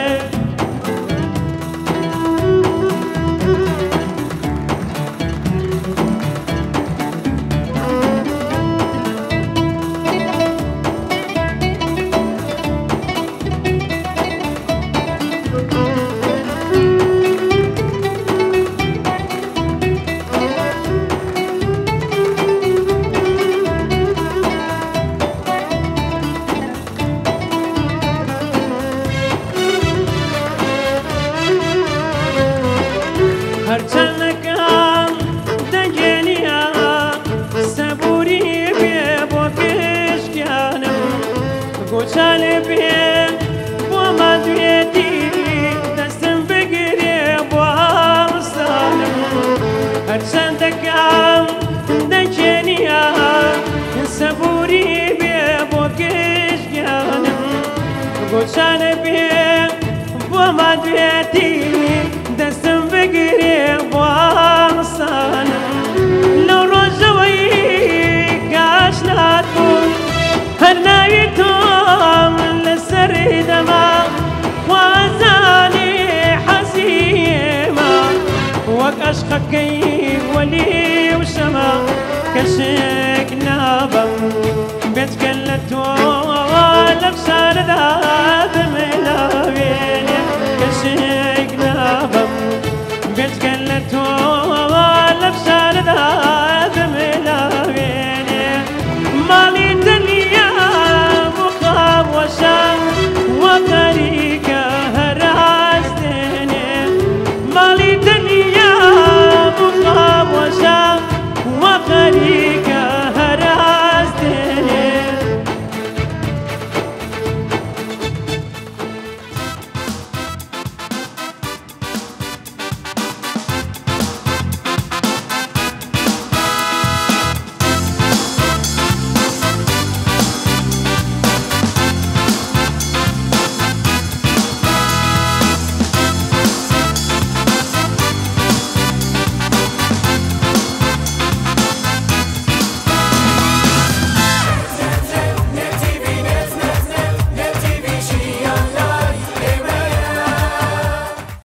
هەرچەندەکەم دەگەنیە سەبووری بێ بۆ پێشکیانم گۆچانێ بێ بۆ مادوێتی دەستم بگرێ بۆ هەڵسانم هەرچەندەکەم دەگەنیە سەبووری بێ بۆ پێشکیانم گۆچانێ بێ بۆ مادوێتی